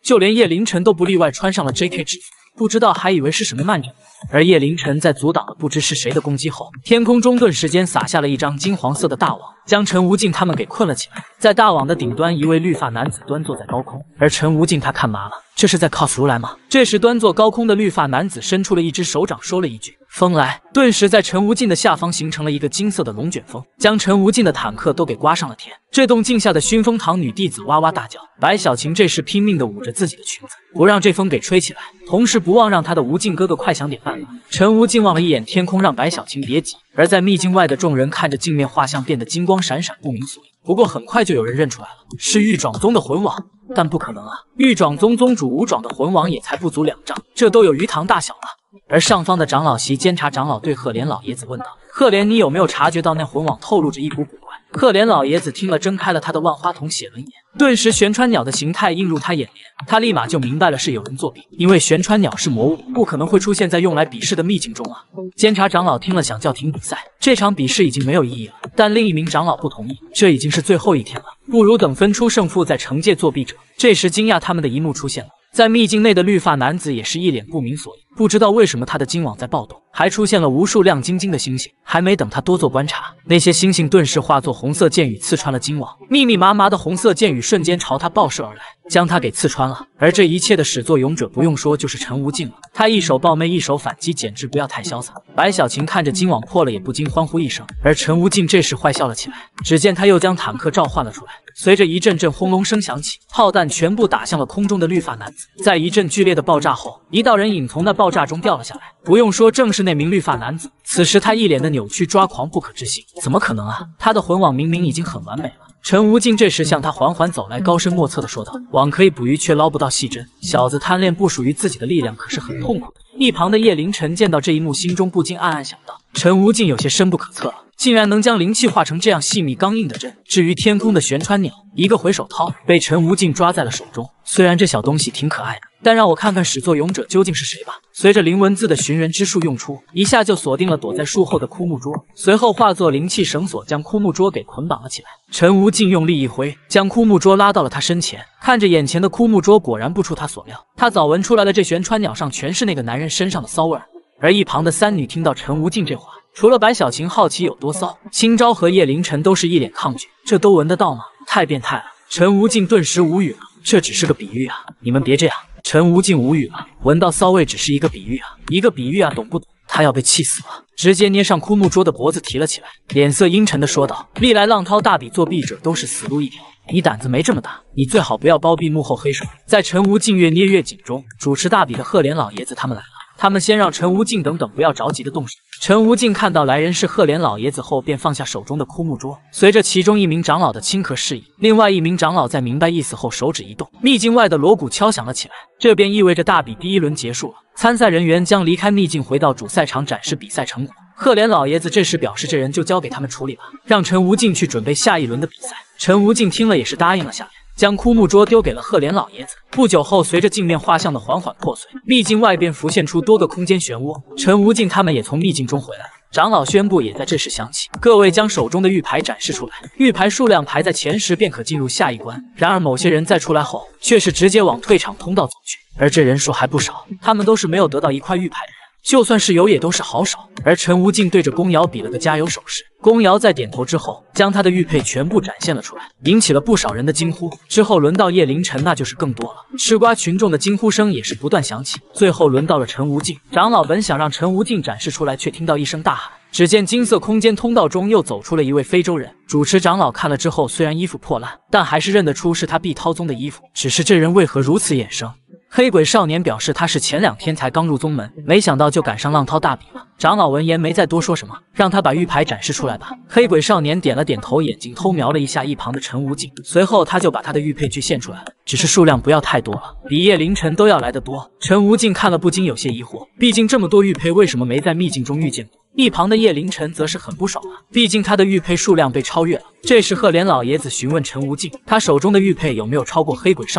就连叶凌晨都不例外穿上了 J K 制服。不知道还以为是什么漫展。而叶凌晨在阻挡了不知是谁的攻击后，天空中顿时间洒下了一张金黄色的大网，将陈无尽他们给困了起来。在大网的顶端，一位绿发男子端坐在高空，而陈无尽他看麻了，这是在 cos 如来吗？这时，端坐高空的绿发男子伸出了一只手掌，说了一句：“风来！”顿时在陈无尽的下方形成了一个金色的龙卷风，将陈无尽的坦克都给刮上了天。这栋静下的熏风堂女弟子哇哇大叫。白小晴这时拼命地捂着自己的裙子，不让这风给吹起来，同时不忘让他的无尽哥哥快想点办法。陈无尽望了一眼天空，让白小晴别急。而在秘境外的众人看着镜面画像变得金光闪闪，不明所以。不过很快就有人认出来了，是玉爪宗的魂王。但不可能啊！玉爪宗宗主吴爪的魂王也才不足两丈，这都有鱼塘大小了。而上方的长老席监察长老对赫连老爷子问道：“赫连，你有没有察觉到那魂网透露着一股古怪？”赫连老爷子听了，睁开了他的万花筒写轮眼，顿时旋川鸟的形态映入他眼帘，他立马就明白了是有人作弊，因为旋川鸟是魔物，不可能会出现在用来比试的秘境中啊！监察长老听了，想叫停比赛，这场比试已经没有意义了。但另一名长老不同意，这已经是最后一天了，不如等分出胜负再惩戒作弊者。这时，惊讶他们的一幕出现了。在秘境内的绿发男子也是一脸不明所以，不知道为什么他的金网在暴动，还出现了无数亮晶晶的星星。还没等他多做观察，那些星星顿时化作红色箭雨，刺穿了金网，密密麻麻的红色箭雨瞬间朝他爆射而来，将他给刺穿了。而这一切的始作俑者不用说就是陈无尽了，他一手抱妹一手反击，简直不要太潇洒。白小晴看着金网破了也不禁欢呼一声，而陈无尽这时坏笑了起来。只见他又将坦克召唤了出来，随着一阵阵轰隆声响起，炮弹全部打向了空中的绿发男子。在一阵剧烈的爆炸后，一道人影从那爆炸中掉了下来，不用说，正是那名绿发男子。此时他一脸的扭曲抓狂，不可置信，怎么可能啊？他的魂网明明已经很完美了。陈无尽这时向他缓缓走来，高深莫测的说道：“网可以捕鱼，却捞不到细针。小子贪恋不属于自己的力量，可是很痛苦的。”一旁的叶凌晨见到这一幕，心中不禁暗暗想到：陈无尽有些深不可测了，竟然能将灵气化成这样细密刚硬的针。至于天空的旋川鸟，一个回手掏，被陈无尽抓在了手中。虽然这小东西挺可爱的，但让我看看始作俑者究竟是谁吧。随着灵文字的寻人之术用出，一下就锁定了躲在树后的枯木桌，随后化作灵气绳索将枯木桌给捆绑了起来。陈无尽用力一挥，将枯木桌拉到了他身前，看着眼前的枯木桌，果然不出他所料，他早闻出来了，这旋川鸟上全是那个男人身上的骚味儿。而一旁的三女听到陈无尽这话，除了白小晴好奇有多骚，青招和叶凌晨都是一脸抗拒，这都闻得到吗？太变态了！陈无尽顿时无语了，这只是个比喻啊，你们别这样。陈无尽无语了，闻到骚味只是一个比喻啊，一个比喻啊，懂不懂？他要被气死了，直接捏上枯木桌的脖子提了起来，脸色阴沉的说道：“历来浪涛大比作弊者都是死路一条，你胆子没这么大，你最好不要包庇幕后黑手。”在陈无尽越捏越紧中，主持大比的赫连老爷子他们来了。他们先让陈无尽等等不要着急的动手。陈无尽看到来人是赫连老爷子后，便放下手中的枯木桌。随着其中一名长老的轻咳示意，另外一名长老在明白意思后，手指一动，秘境外的锣鼓敲响了起来。这便意味着大比第一轮结束了，参赛人员将离开秘境，回到主赛场展示比赛成果。赫连老爷子这时表示，这人就交给他们处理吧，让陈无尽去准备下一轮的比赛。陈无尽听了也是答应了下来，将枯木桌丢给了赫连老爷子。不久后，随着镜面画像的缓缓破碎，秘境外边浮现出多个空间漩涡。陈无尽他们也从秘境中回来了。长老宣布也在这时响起，各位将手中的玉牌展示出来，玉牌数量排在前十便可进入下一关。然而某些人在出来后，却是直接往退场通道走去，而这人数还不少，他们都是没有得到一块玉牌的人。就算是有，也都是好手。而陈无尽对着宫瑶比了个加油手势，宫瑶在点头之后，将他的玉佩全部展现了出来，引起了不少人的惊呼。之后轮到叶凌晨，那就是更多了。吃瓜群众的惊呼声也是不断响起。最后轮到了陈无尽，长老本想让陈无尽展示出来，却听到一声大喊，只见金色空间通道中又走出了一位非洲人。主持长老看了之后，虽然衣服破烂，但还是认得出是他毕涛宗的衣服。只是这人为何如此眼生？黑鬼少年表示他是前两天才刚入宗门，没想到就赶上浪涛大比了。长老闻言没再多说什么，让他把玉牌展示出来吧。黑鬼少年点了点头，眼睛偷瞄了一下一旁的陈无尽，随后他就把他的玉佩具现出来了，只是数量不要太多了，比叶凌晨都要来得多。陈无尽看了不禁有些疑惑，毕竟这么多玉佩为什么没在秘境中遇见过？一旁的叶凌晨则是很不爽啊，毕竟他的玉佩数量被超越了。这时赫连老爷子询问陈无尽，他手中的玉佩有没有超过黑鬼少年？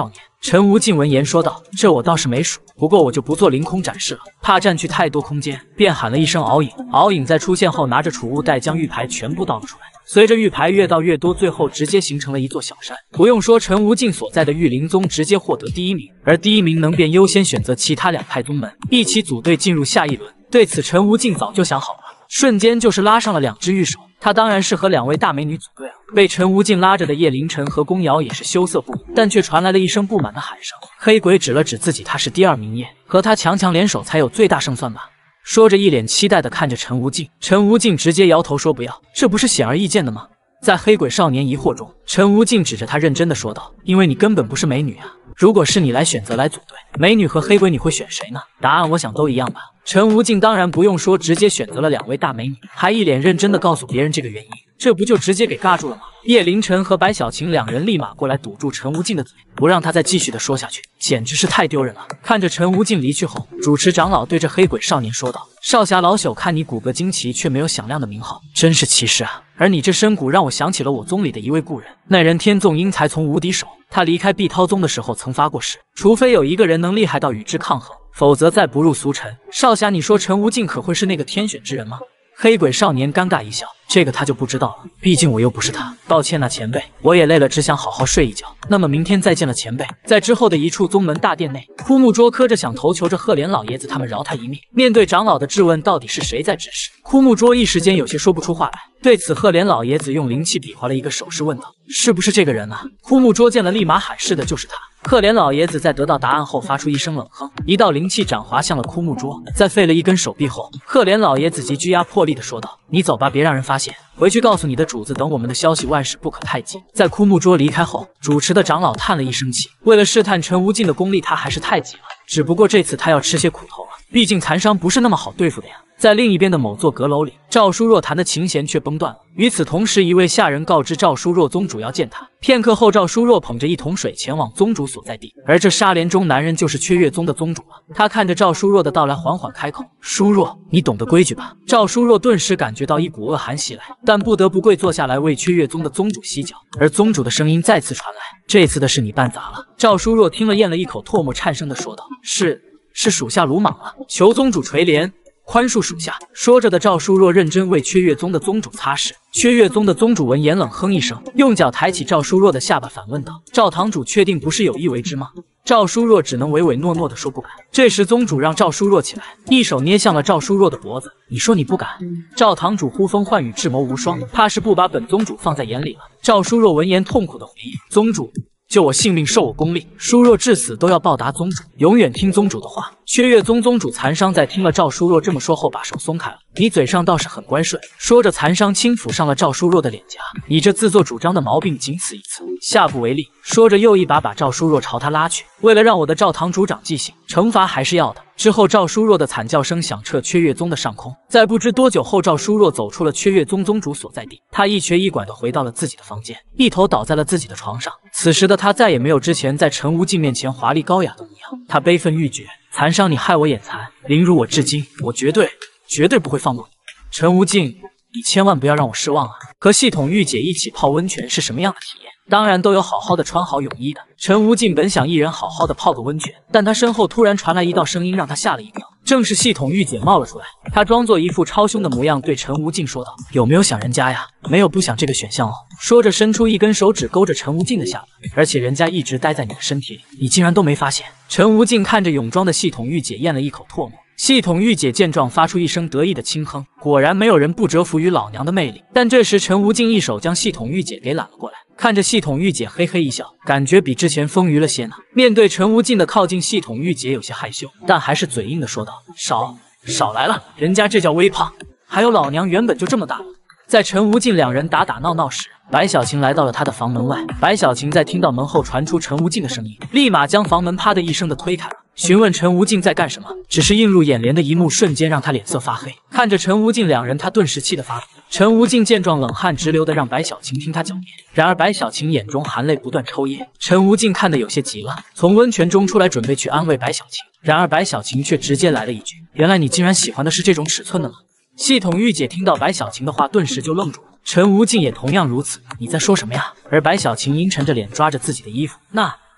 陈无尽闻言说道：“这我倒是没数，不过我就不做凌空展示了，怕占据太多空间。”便喊了一声敖影，敖影在出现后拿着储物袋将玉牌全部倒了出来。随着玉牌越倒越多，最后直接形成了一座小山。不用说，陈无尽所在的玉灵宗直接获得第一名，而第一名能便优先选择其他两派宗门，一起组队进入下一轮。对此，陈无尽早就想好了，瞬间就是拉上了两只玉手。他当然是和两位大美女组队了。被陈无尽拉着的叶凌晨和宫瑶也是羞涩不已，但却传来了一声不满的喊声。黑鬼指了指自己，他是第二名耶，和他强强联手才有最大胜算吧。说着，一脸期待地看着陈无尽。陈无尽直接摇头说不要，这不是显而易见的吗？在黑鬼少年疑惑中，陈无尽指着他认真地说道：“因为你根本不是美女啊！如果是你来选择来组队，美女和黑鬼你会选谁呢？”答案我想都一样吧。陈无尽当然不用说，直接选择了两位大美女，还一脸认真地告诉别人这个原因，这不就直接给尬住了吗？叶凌晨和白小晴两人立马过来堵住陈无尽的嘴，不让他再继续的说下去，简直是太丢人了。看着陈无尽离去后，主持长老对着黑鬼少年说道：“少侠老朽看你骨骼惊奇，却没有响亮的名号，真是奇事啊！而你这身骨让我想起了我宗里的一位故人，那人天纵英才，从无敌手。他离开碧涛宗的时候曾发过誓，除非有一个人能厉害到与之抗衡，否则再不入俗尘。少侠，你说陈无尽可会是那个天选之人吗？”黑鬼少年尴尬一笑，这个他就不知道了，毕竟我又不是他。抱歉啊，前辈，我也累了，只想好好睡一觉。那么明天再见了，前辈。在之后的一处宗门大殿内，枯木桌磕着想头求着赫连老爷子他们饶他一命。面对长老的质问，到底是谁在指使？枯木桌一时间有些说不出话来。对此，赫连老爷子用灵气比划了一个手势，问道：“是不是这个人啊？”枯木桌见了，立马喊：“是的，就是他。”赫连老爷子在得到答案后发出一声冷哼，一道灵气斩滑向了枯木桌。在废了一根手臂后，赫连老爷子极具压迫力的说道：“你走吧，别让人发现。回去告诉你的主子，等我们的消息，万事不可太急。”在枯木桌离开后，主持的长老叹了一声气，为了试探陈无尽的功力，他还是太急了。只不过这次他要吃些苦头了，毕竟残伤不是那么好对付的呀。在另一边的某座阁楼里，赵书若弹的琴弦却崩断了。与此同时，一位下人告知赵书若宗主要见他。片刻后，赵书若捧着一桶水前往宗主所在地，而这沙帘中男人就是缺月宗的宗主了。他看着赵书若的到来，缓缓开口：“书若，你懂得规矩吧？”赵书若顿时感觉到一股恶寒袭来，但不得不跪坐下来为缺月宗的宗主洗脚。而宗主的声音再次传来：“这次的事你办砸了。”赵书若听了，咽了一口唾沫，颤声的说道：“是，是属下鲁莽了，求宗主垂怜。”宽恕属下。说着的赵书若认真为缺月宗的宗主擦拭。缺月宗的宗主闻言冷哼一声，用脚抬起赵书若的下巴，反问道：“赵堂主确定不是有意为之吗？”赵书若只能唯唯诺诺的说不敢。这时宗主让赵书若起来，一手捏向了赵书若的脖子：“你说你不敢？”赵堂主呼风唤雨，智谋无双，怕是不把本宗主放在眼里了。赵书若闻言痛苦的回应：“宗主，救我性命，受我功力，书若至死都要报答宗主，永远听宗主的话。”缺月宗宗主残伤在听了赵书若这么说后，把手松开了。你嘴上倒是很乖顺。说着，残伤轻抚上了赵书若的脸颊。你这自作主张的毛病仅此一次，下不为例。说着，又一把把赵书若朝他拉去。为了让我的赵堂主长记性，惩罚还是要的。之后，赵书若的惨叫声响彻缺月宗的上空。在不知多久后，赵书若走出了缺月宗宗主所在地。他一瘸一拐地回到了自己的房间，一头倒在了自己的床上。此时的他再也没有之前在陈无尽面前华丽高雅的模样。他悲愤欲绝。残伤，你害我眼残，凌辱我至今，我绝对绝对不会放过你。陈无尽，你千万不要让我失望啊！和系统御姐一起泡温泉是什么样的体验？当然都有好好的穿好泳衣的。陈无尽本想一人好好的泡个温泉，但他身后突然传来一道声音，让他吓了一跳。正是系统御姐冒了出来，她装作一副超凶的模样，对陈无尽说道：“有没有想人家呀？没有不想这个选项哦。”说着伸出一根手指勾着陈无尽的下巴，而且人家一直待在你的身体里，你竟然都没发现。陈无尽看着泳装的系统御姐，咽了一口唾沫。系统御姐见状，发出一声得意的轻哼。果然没有人不折服于老娘的魅力。但这时陈无尽一手将系统御姐给揽了过来，看着系统御姐嘿嘿一笑，感觉比之前丰腴了些呢。面对陈无尽的靠近，系统御姐有些害羞，但还是嘴硬的说道：“少少来了，人家这叫微胖，还有老娘原本就这么大了。”在陈无尽两人打打闹闹时，白小晴来到了他的房门外。白小晴在听到门后传出陈无尽的声音，立马将房门啪的一声的推开了，询问陈无尽在干什么。只是映入眼帘的一幕瞬间让他脸色发黑，看着陈无尽两人，他顿时气得发抖。陈无尽见状，冷汗直流的让白小晴听他狡辩。然而白小晴眼中含泪不断抽噎。陈无尽看得有些急了，从温泉中出来准备去安慰白小晴，然而白小晴却直接来了一句：“原来你竟然喜欢的是这种尺寸的吗？”系统御姐听到白小晴的话，顿时就愣住了。陈无尽也同样如此。你在说什么呀？而白小晴阴沉着脸抓着自己的衣服，那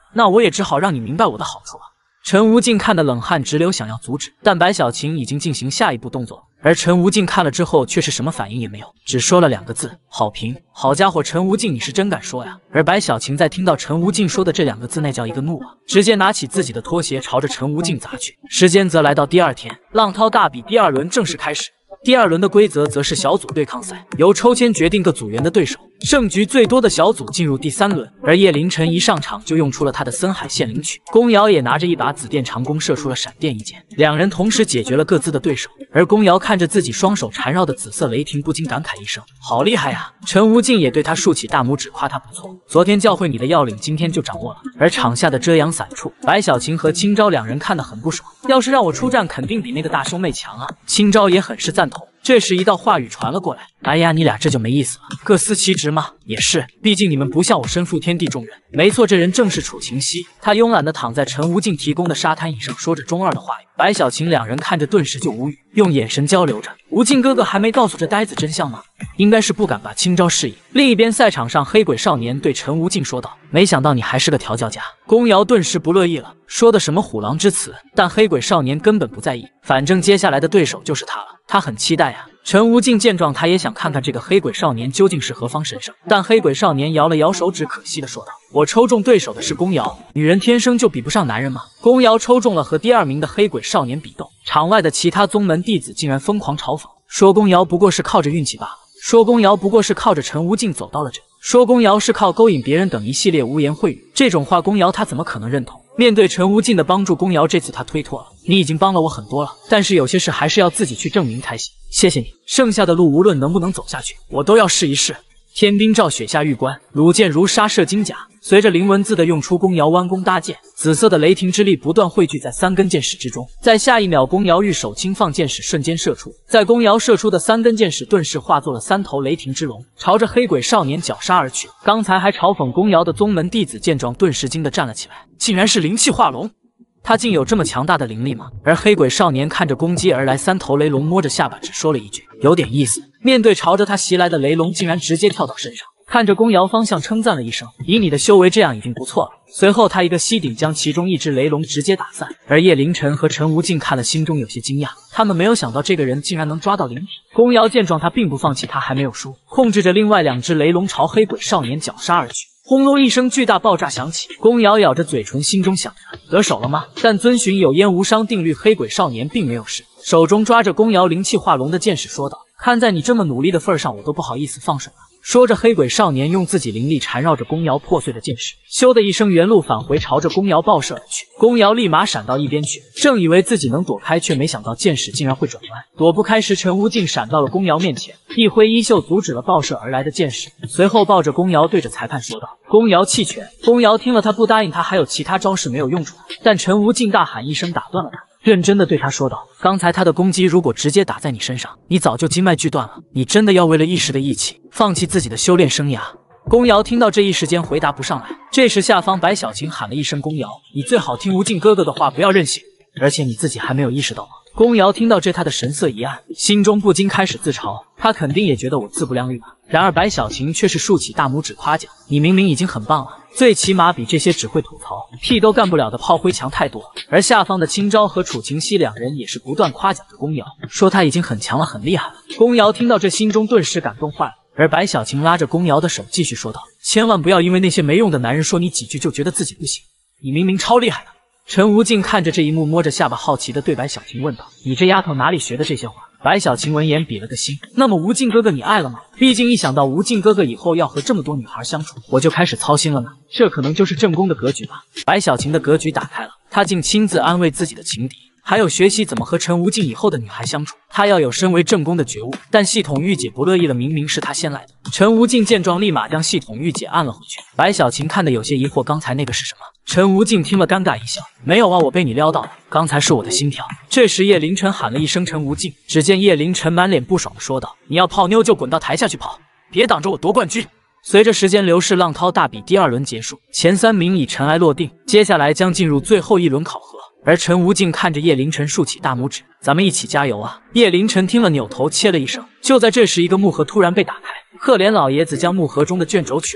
那我也只好让你明白我的好处了。陈无尽看得冷汗直流，想要阻止，但白小晴已经进行下一步动作了。而陈无尽看了之后却是什么反应也没有，只说了两个字：好评。好家伙，陈无尽你是真敢说呀！而白小晴在听到陈无尽说的这两个字，那叫一个怒啊，直接拿起自己的拖鞋朝着陈无尽砸去。时间则来到第二天，浪涛大比第二轮正式开始。第二轮的规则则是小组对抗赛，由抽签决定各组员的对手，胜局最多的小组进入第三轮。而叶凌晨一上场就用出了他的森海限灵曲，宫瑶也拿着一把紫电长弓射出了闪电一箭，两人同时解决了各自的对手。而宫瑶看着自己双手缠绕的紫色雷霆，不禁感慨一声：好厉害呀！陈无尽也对他竖起大拇指，夸他不错。昨天教会你的要领，今天就掌握了。而场下的遮阳伞处，白小晴和青招两人看得很不爽，要是让我出战，肯定比那个大兄妹强啊！青招也很是赞同。这时一道话语传了过来：哎呀，你俩这就没意思了，各司其职嘛。也是，毕竟你们不像我身负天地重任。没错，这人正是楚晴熙，他慵懒地躺在陈无尽提供的沙滩椅上，说着中二的话语。白小晴两人看着顿时就无语，用眼神交流着。无尽哥哥还没告诉这呆子真相吗？应该是不敢把青招示意。另一边赛场上，黑鬼少年对陈无尽说道：没想到你还是个调教家。宫瑶顿时不乐意了，说的什么虎狼之词，但黑鬼少年根本不在意，反正接下来的对手就是他了，他很期待啊。陈无尽见状，他也想看看这个黑鬼少年究竟是何方神圣，但黑鬼少年摇了摇手指，可惜的说道：我抽中对手的是宫瑶，女人天生就比不上男人吗？宫瑶抽中了和第二名的黑鬼少年比斗，场外的其他宗门弟子竟然疯狂嘲讽，说宫瑶不过是靠着运气罢了，说宫瑶不过是靠着陈无尽走到了这，说宫瑶是靠勾引别人等一系列污言秽语。这种话宫瑶他怎么可能认同？面对陈无尽的帮助，宫瑶这次他推脱了：你已经帮了我很多了，但是有些事还是要自己去证明才行，谢谢你。剩下的路无论能不能走下去，我都要试一试。天兵照雪下玉关，弩箭如沙射金甲。随着林文字的用出，宫瑶弯弓搭箭，紫色的雷霆之力不断汇聚在三根箭矢之中。在下一秒，宫瑶玉手轻放箭矢，瞬间射出。在宫瑶射出的三根箭矢顿时化作了三头雷霆之龙，朝着黑鬼少年绞杀而去。刚才还嘲讽宫瑶的宗门弟子见状，顿时惊得站了起来，竟然是灵气化龙。他竟有这么强大的灵力吗？而黑鬼少年看着攻击而来三头雷龙，摸着下巴只说了一句：有点意思。面对朝着他袭来的雷龙，竟然直接跳到身上，看着宫瑶方向称赞了一声：以你的修为，这样已经不错了。随后他一个吸顶将其中一只雷龙直接打散。而叶凌晨和陈无尽看了，心中有些惊讶，他们没有想到这个人竟然能抓到灵体。宫瑶见状，他并不放弃，他还没有输，控制着另外两只雷龙朝黑鬼少年绞杀而去。轰隆一声巨大爆炸响起，宫瑶咬着嘴唇，心中想着得手了吗？但遵循有烟无伤定律，黑鬼少年并没有事，手中抓着宫瑶灵气化龙的剑矢说道：看在你这么努力的份上，我都不好意思放手了。说着，黑鬼少年用自己灵力缠绕着宫瑶破碎的剑矢，咻的一声原路返回，朝着宫瑶爆射而去。宫瑶立马闪到一边去，正以为自己能躲开，却没想到剑矢竟然会转弯。躲不开时，陈无尽闪到了宫瑶面前，一挥衣袖阻止了爆射而来的剑矢，随后抱着宫瑶对着裁判说道：宫瑶弃权。宫瑶听了，他不答应，他还有其他招式没有用出来，但陈无尽大喊一声打断了他，认真的对他说道：刚才他的攻击如果直接打在你身上，你早就经脉俱断了，你真的要为了一时的义气放弃自己的修炼生涯？宫瑶听到这一时间回答不上来。这时下方白小晴喊了一声：宫瑶，你最好听无尽哥哥的话，不要任性，而且你自己还没有意识到吗？宫瑶听到这，他的神色一暗，心中不禁开始自嘲，他肯定也觉得我自不量力吧。然而白小晴却是竖起大拇指夸奖：你明明已经很棒了，最起码比这些只会吐槽屁都干不了的炮灰强太多了。而下方的青招和楚晴熙两人也是不断夸奖着宫瑶，说他已经很强了，很厉害了。宫瑶听到这，心中顿时感动坏了。而白小晴拉着宫瑶的手继续说道：千万不要因为那些没用的男人说你几句就觉得自己不行，你明明超厉害的。陈无尽看着这一幕，摸着下巴好奇地对白小晴问道：你这丫头哪里学的这些话？白小晴闻言比了个心，那么无尽哥哥你爱了吗？毕竟一想到无尽哥哥以后要和这么多女孩相处，我就开始操心了呢。这可能就是正宫的格局吧。白小晴的格局打开了，她竟亲自安慰自己的情敌，还有学习怎么和陈无尽以后的女孩相处，他要有身为正宫的觉悟。但系统御姐不乐意了，明明是他先来的。陈无尽见状，立马将系统御姐按了回去。白小晴看得有些疑惑，刚才那个是什么？陈无尽听了尴尬一笑，没有啊，我被你撩到了，刚才是我的心跳。这时叶凌晨喊了一声陈无尽，只见叶凌晨满脸不爽地说道：你要泡妞就滚到台下去跑，别挡着我夺冠军。随着时间流逝，浪涛大比第二轮结束，前三名已尘埃落定，接下来将进入最后一轮考核。而陈无尽看着叶凌晨竖起大拇指：咱们一起加油啊！叶凌晨听了扭头切了一声。就在这时，一个木盒突然被打开，赫连老爷子将木盒中的卷轴取了出来，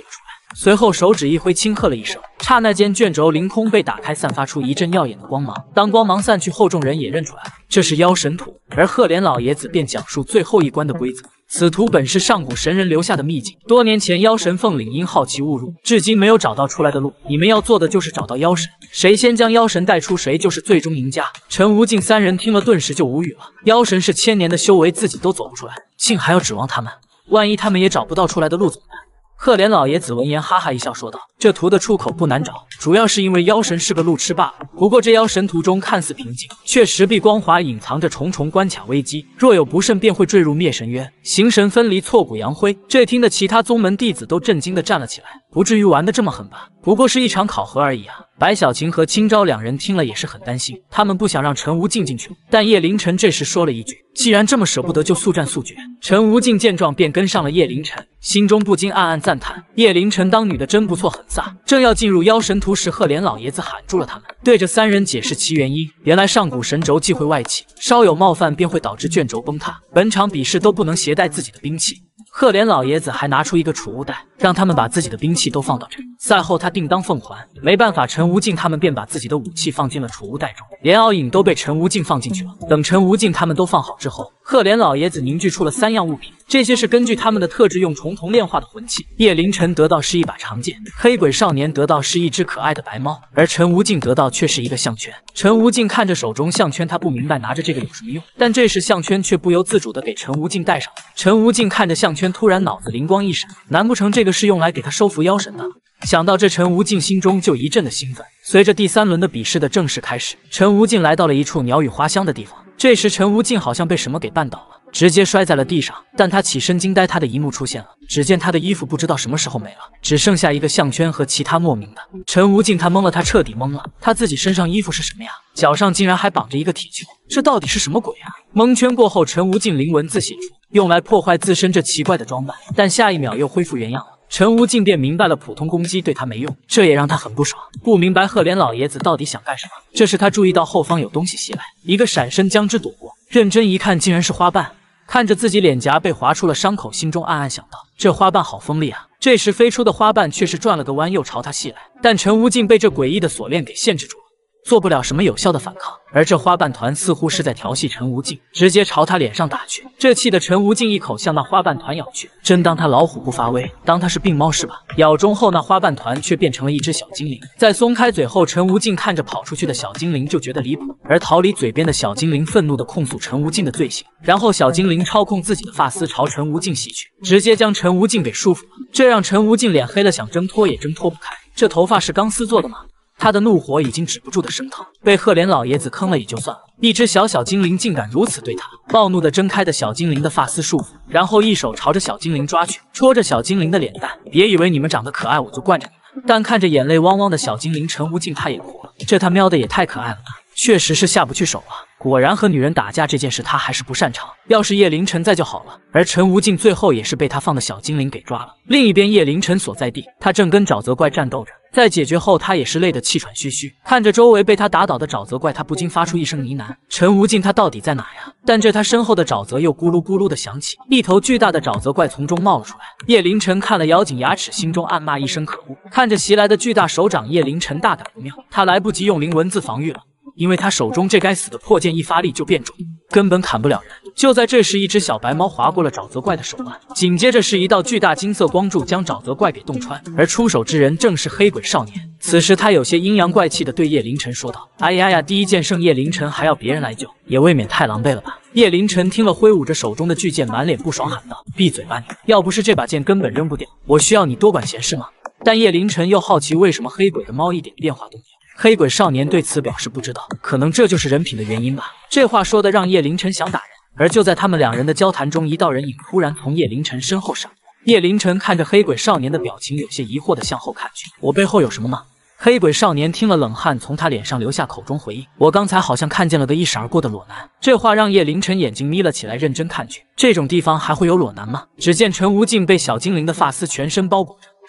随后手指一挥，轻喝了一声，刹那间卷轴凌空被打开，散发出一阵耀眼的光芒。当光芒散去后，众人也认出来这是妖神图，而赫连老爷子便讲述最后一关的规则。此图本是上古神人留下的秘境，多年前妖神凤领因好奇误入，至今没有找到出来的路。你们要做的就是找到妖神，谁先将妖神带出，谁就是最终赢家。陈无尽三人听了顿时就无语了，妖神是千年的修为，自己都走不出来，竟还要指望他们？万一他们也找不到出来的路怎么办？赫连老爷子闻言哈哈一笑说道：“这图的出口不难找，主要是因为妖神是个路痴罢了。不过这妖神图中看似平静，却石壁光滑，隐藏着重重关卡危机，若有不慎便会坠入灭神渊，形神分离，挫骨扬灰。”这听得其他宗门弟子都震惊地站了起来，不至于玩得这么狠吧？不过是一场考核而已啊。白小晴和青昭两人听了也是很担心，他们不想让陈无尽进去，但叶凌晨这时说了一句：“既然这么舍不得，就速战速决。”陈无尽见状便跟上了叶凌晨，心中不禁暗暗赞叹：叶凌晨当女的真不错，很飒。正要进入妖神图时，赫连老爷子喊住了他们，对着三人解释其原因。原来上古神轴忌讳外气，稍有冒犯便会导致卷轴崩塌，本场比试都不能携带自己的兵器。赫连老爷子还拿出一个储物袋，让他们把自己的兵器都放到这。赛后他定当奉还，没办法，陈无尽他们便把自己的武器放进了储物袋中，连敖影都被陈无尽放进去了。等陈无尽他们都放好之后，赫连老爷子凝聚出了三样物品，这些是根据他们的特质用重瞳炼化的魂器。叶凌晨得到是一把长剑，黑鬼少年得到是一只可爱的白猫，而陈无尽得到却是一个项圈。陈无尽看着手中项圈，他不明白拿着这个有什么用，但这时项圈却不由自主地给陈无尽戴上了。陈无尽看着项圈，突然脑子灵光一闪，难不成这个是用来给他收服妖神的？想到这，陈无尽心中就一阵的兴奋。随着第三轮的比试的正式开始，陈无尽来到了一处鸟语花香的地方。这时陈无尽好像被什么给绊倒了，直接摔在了地上。但他起身惊呆，他的一幕出现了，只见他的衣服不知道什么时候没了，只剩下一个项圈和其他莫名的。陈无尽他懵了，他彻底懵了，他自己身上衣服是什么呀？脚上竟然还绑着一个铁球，这到底是什么鬼啊？蒙圈过后，陈无尽灵文字写出，用来破坏自身这奇怪的装扮，但下一秒又恢复原样了。陈无尽便明白了，普通攻击对他没用，这也让他很不爽。不明白赫连老爷子到底想干什么。这时他注意到后方有东西袭来，一个闪身将之躲过，认真一看，竟然是花瓣。看着自己脸颊被划出了伤口，心中暗暗想到：这花瓣好锋利啊！这时飞出的花瓣却是转了个弯，又朝他袭来，但陈无尽被这诡异的锁链给限制住了，做不了什么有效的反抗。而这花瓣团似乎是在调戏陈无尽，直接朝他脸上打去。这气得陈无尽一口向那花瓣团咬去，真当他老虎不发威，当他是病猫是吧？咬中后，那花瓣团却变成了一只小精灵。在松开嘴后，陈无尽看着跑出去的小精灵就觉得离谱，而逃离嘴边的小精灵愤怒地控诉陈无尽的罪行，然后小精灵操控自己的发丝朝陈无尽袭去，直接将陈无尽给束缚了。这让陈无尽脸黑了，想挣脱也挣脱不开。这头发是钢丝做的吗？他的怒火已经止不住的升腾，被赫连老爷子坑了也就算了，一只小小精灵竟敢如此对他！暴怒的挣开的小精灵的发丝束缚，然后一手朝着小精灵抓去，戳着小精灵的脸蛋。别以为你们长得可爱我就惯着你们。但看着眼泪汪汪的小精灵，陈无尽他也哭了，这他喵的也太可爱了吧！确实是下不去手啊。果然和女人打架这件事他还是不擅长，要是叶凌晨在就好了。而陈无尽最后也是被他放的小精灵给抓了。另一边叶凌晨所在地，他正跟沼泽怪战斗着，在解决后他也是累得气喘吁吁，看着周围被他打倒的沼泽怪，他不禁发出一声呢喃：陈无尽他到底在哪呀？但这他身后的沼泽又咕噜咕噜的响起，一头巨大的沼泽怪从中冒了出来。叶凌晨看了咬紧牙齿，心中暗骂一声可恶。看着袭来的巨大手掌，叶凌晨大感不妙，他来不及用灵文字防御了，因为他手中这该死的破剑一发力就变重，根本砍不了人。就在这时，一只小白猫划过了沼泽怪的手腕，紧接着是一道巨大金色光柱将沼泽怪给洞穿，而出手之人正是黑鬼少年。此时他有些阴阳怪气的对叶凌晨说道：哎呀呀，第一剑胜叶凌晨还要别人来救，也未免太狼狈了吧。叶凌晨听了，挥舞着手中的巨剑，满脸不爽喊道：闭嘴吧你，要不是这把剑根本扔不掉，我需要你多管闲事吗？但叶凌晨又好奇为什么黑鬼的猫一点变化都没有。黑鬼少年对此表示不知道，可能这就是人品的原因吧。这话说的让叶凌晨想打人，而就在他们两人的交谈中，一道人影突然从叶凌晨身后闪过。叶凌晨看着黑鬼少年的表情，有些疑惑的向后看去，我背后有什么吗？黑鬼少年听了，冷汗从他脸上流下，口中回应：我刚才好像看见了个一闪而过的裸男。这话让叶凌晨眼睛眯了起来，认真看去，这种地方还会有裸男吗？只见陈无尽被小精灵的发丝全身包裹着，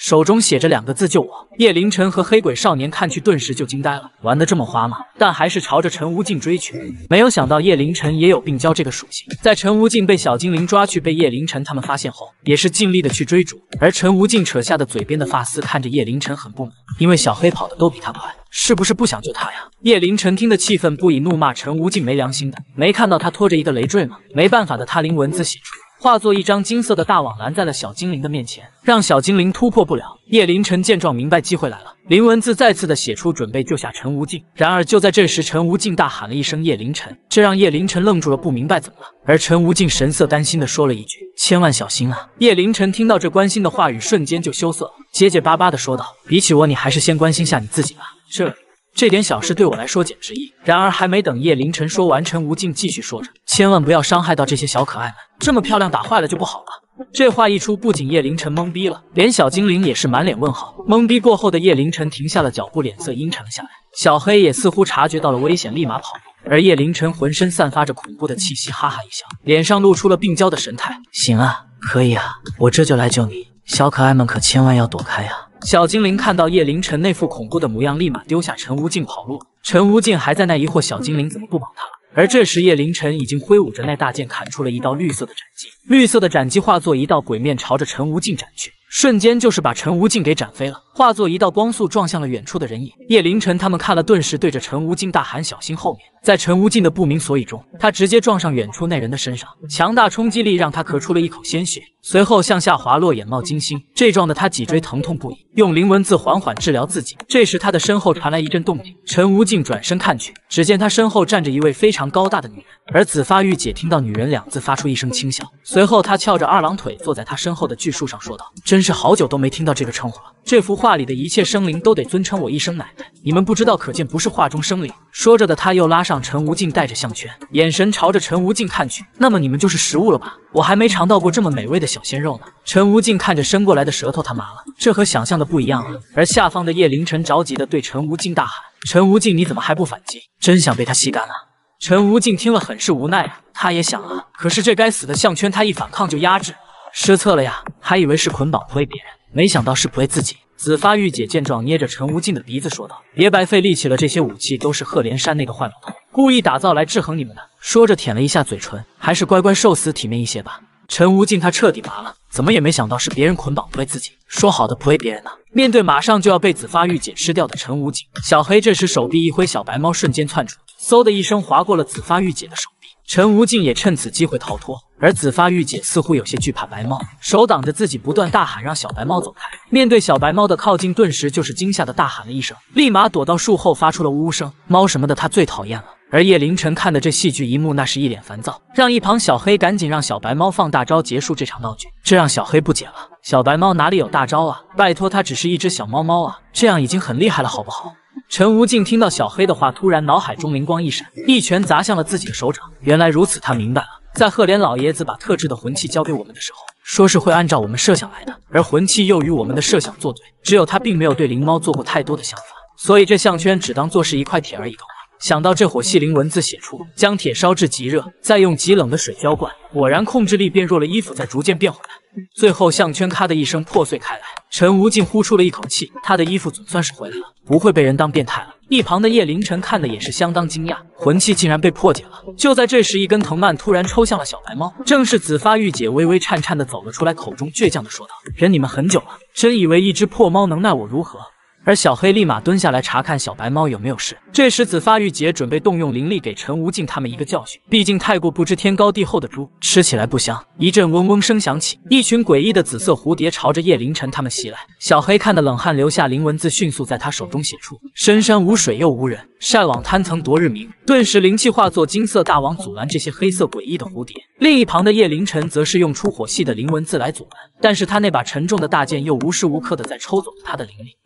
手中写着两个字：救我。叶凌晨和黑鬼少年看去顿时就惊呆了，玩得这么花吗？但还是朝着陈无尽追去。没有想到叶凌晨也有病娇这个属性，在陈无尽被小精灵抓去，被叶凌晨他们发现后，也是尽力的去追逐。而陈无尽扯下的嘴边的发丝，看着叶凌晨很不满，因为小黑跑的都比他快，是不是不想救他呀？叶凌晨听得气愤不已，怒骂陈无尽没良心的，没看到他拖着一个累赘吗？没办法的，他临文字写出，化作一张金色的大网拦在了小精灵的面前，让小精灵突破不了。叶凌晨见状明白机会来了，林文字再次的写出，准备救下陈无尽。然而就在这时，陈无尽大喊了一声叶凌晨，这让叶凌晨愣住了，不明白怎么了。而陈无尽神色担心的说了一句：千万小心啊。叶凌晨听到这关心的话语，瞬间就羞涩了，结结巴巴的说道：比起我，你还是先关心下你自己吧，这这点小事对我来说简直易。然而还没等叶凌晨说完，陈无尽继续说着：千万不要伤害到这些小可爱们，这么漂亮打坏了就不好了。这话一出，不仅叶凌晨懵逼了，连小精灵也是满脸问号。懵逼过后的叶凌晨停下了脚步，脸色阴沉了下来。小黑也似乎察觉到了危险，立马跑路。而叶凌晨浑身散发着恐怖的气息，哈哈一笑，脸上露出了病娇的神态。行啊，可以啊，我这就来救你，小可爱们可千万要躲开啊。小精灵看到叶凌晨那副恐怖的模样，立马丢下陈无尽跑路。陈无尽还在那疑惑小精灵怎么不帮他了。而这时叶凌晨已经挥舞着那大剑，砍出了一道绿色的斩击，绿色的斩击化作一道鬼面朝着陈无尽斩去，瞬间就是把陈无尽给斩飞了，化作一道光束撞向了远处的人影。叶凌晨他们看了，顿时对着陈无尽大喊小心后面。在陈无尽的不明所以中，他直接撞上远处那人的身上，强大冲击力让他咳出了一口鲜血，随后向下滑落，眼冒金星。这撞得他脊椎疼痛不已，用灵文字缓缓治疗自己。这时他的身后传来一阵动静，陈无尽转身看去，只见他身后站着一位非常高大的女人。而紫发玉姐听到女人两字，发出一声轻笑，随后她翘着二郎腿坐在她身后的巨树上，说道：真是好久都没听到这个称呼了，这幅画里的一切生灵都得尊称我一声奶奶，你们不知道，可见不是画中生灵。说着的她又拉上陈无尽，带着项圈，眼神朝着陈无尽看去，那么你们就是食物了吧？我还没尝到过这么美味的小鲜肉呢。陈无尽看着伸过来的舌头，他麻了，这和想象的不一样啊。而下方的叶凌晨着急的对陈无尽大喊：陈无尽，你怎么还不反击？真想被他吸干啊！陈无尽听了很是无奈啊，他也想啊，可是这该死的项圈他一反抗就压制，失策了呀，还以为是捆绑 play 别人，没想到是 play 自己。紫发玉姐见状，捏着陈无尽的鼻子说道：别白费力气了，这些武器都是赫连山那个坏老头故意打造来制衡你们的。说着舔了一下嘴唇，还是乖乖受死体面一些吧。陈无尽他彻底麻了，怎么也没想到是别人捆绑 play 自己，说好的 play 别人呢？面对马上就要被紫发玉姐吃掉的陈无尽，小黑这时手臂一挥，小白猫瞬间窜出，嗖的一声划过了紫发玉姐的手臂。陈无尽也趁此机会逃脱，而紫发玉姐似乎有些惧怕白猫，手挡着自己，不断大喊让小白猫走开。面对小白猫的靠近，顿时就是惊吓的大喊了一声，立马躲到树后发出了呜呜声。猫什么的他最讨厌了。而叶凌晨看的这戏剧一幕，那是一脸烦躁，让一旁小黑赶紧让小白猫放大招结束这场闹剧。这让小黑不解了，小白猫哪里有大招啊？拜托，它只是一只小猫猫啊，这样已经很厉害了好不好？陈无尽听到小黑的话，突然脑海中灵光一闪，一拳砸向了自己的手掌。原来如此，他明白了，在赫连老爷子把特制的魂器交给我们的时候，说是会按照我们设想来的，而魂器又与我们的设想作对，只有他并没有对灵猫做过太多的想法，所以这项圈只当做是一块铁而已，懂吗？想到这伙细灵文字写出，将铁烧至极热，再用极冷的水浇灌，果然控制力变弱了，衣服再逐渐变回来，最后项圈咔的一声破碎开来。陈无尽呼出了一口气，他的衣服总算是回来了，不会被人当变态了。一旁的叶凌晨看的也是相当惊讶，魂器竟然被破解了。就在这时，一根藤蔓突然抽向了小白猫，正是紫发玉姐微微颤颤的走了出来，口中倔强的说道：忍你们很久了，真以为一只破猫能奈我如何？而小黑立马蹲下来查看小白猫有没有事。这时紫发玉姐准备动用灵力给陈无尽他们一个教训，毕竟太过不知天高地厚的猪吃起来不香。一阵嗡嗡声响起，一群诡异的紫色蝴蝶朝着叶凌晨他们袭来。小黑看得冷汗流下，灵文字迅速在他手中写出：深山无水又无人，晒网滩曾夺日明。顿时灵气化作金色大网，阻拦这些黑色诡异的蝴蝶。另一旁的叶凌晨则是用出火系的灵文字来阻拦，但是他那把沉重的大剑又无时无刻的在抽走着他的灵力，这让他一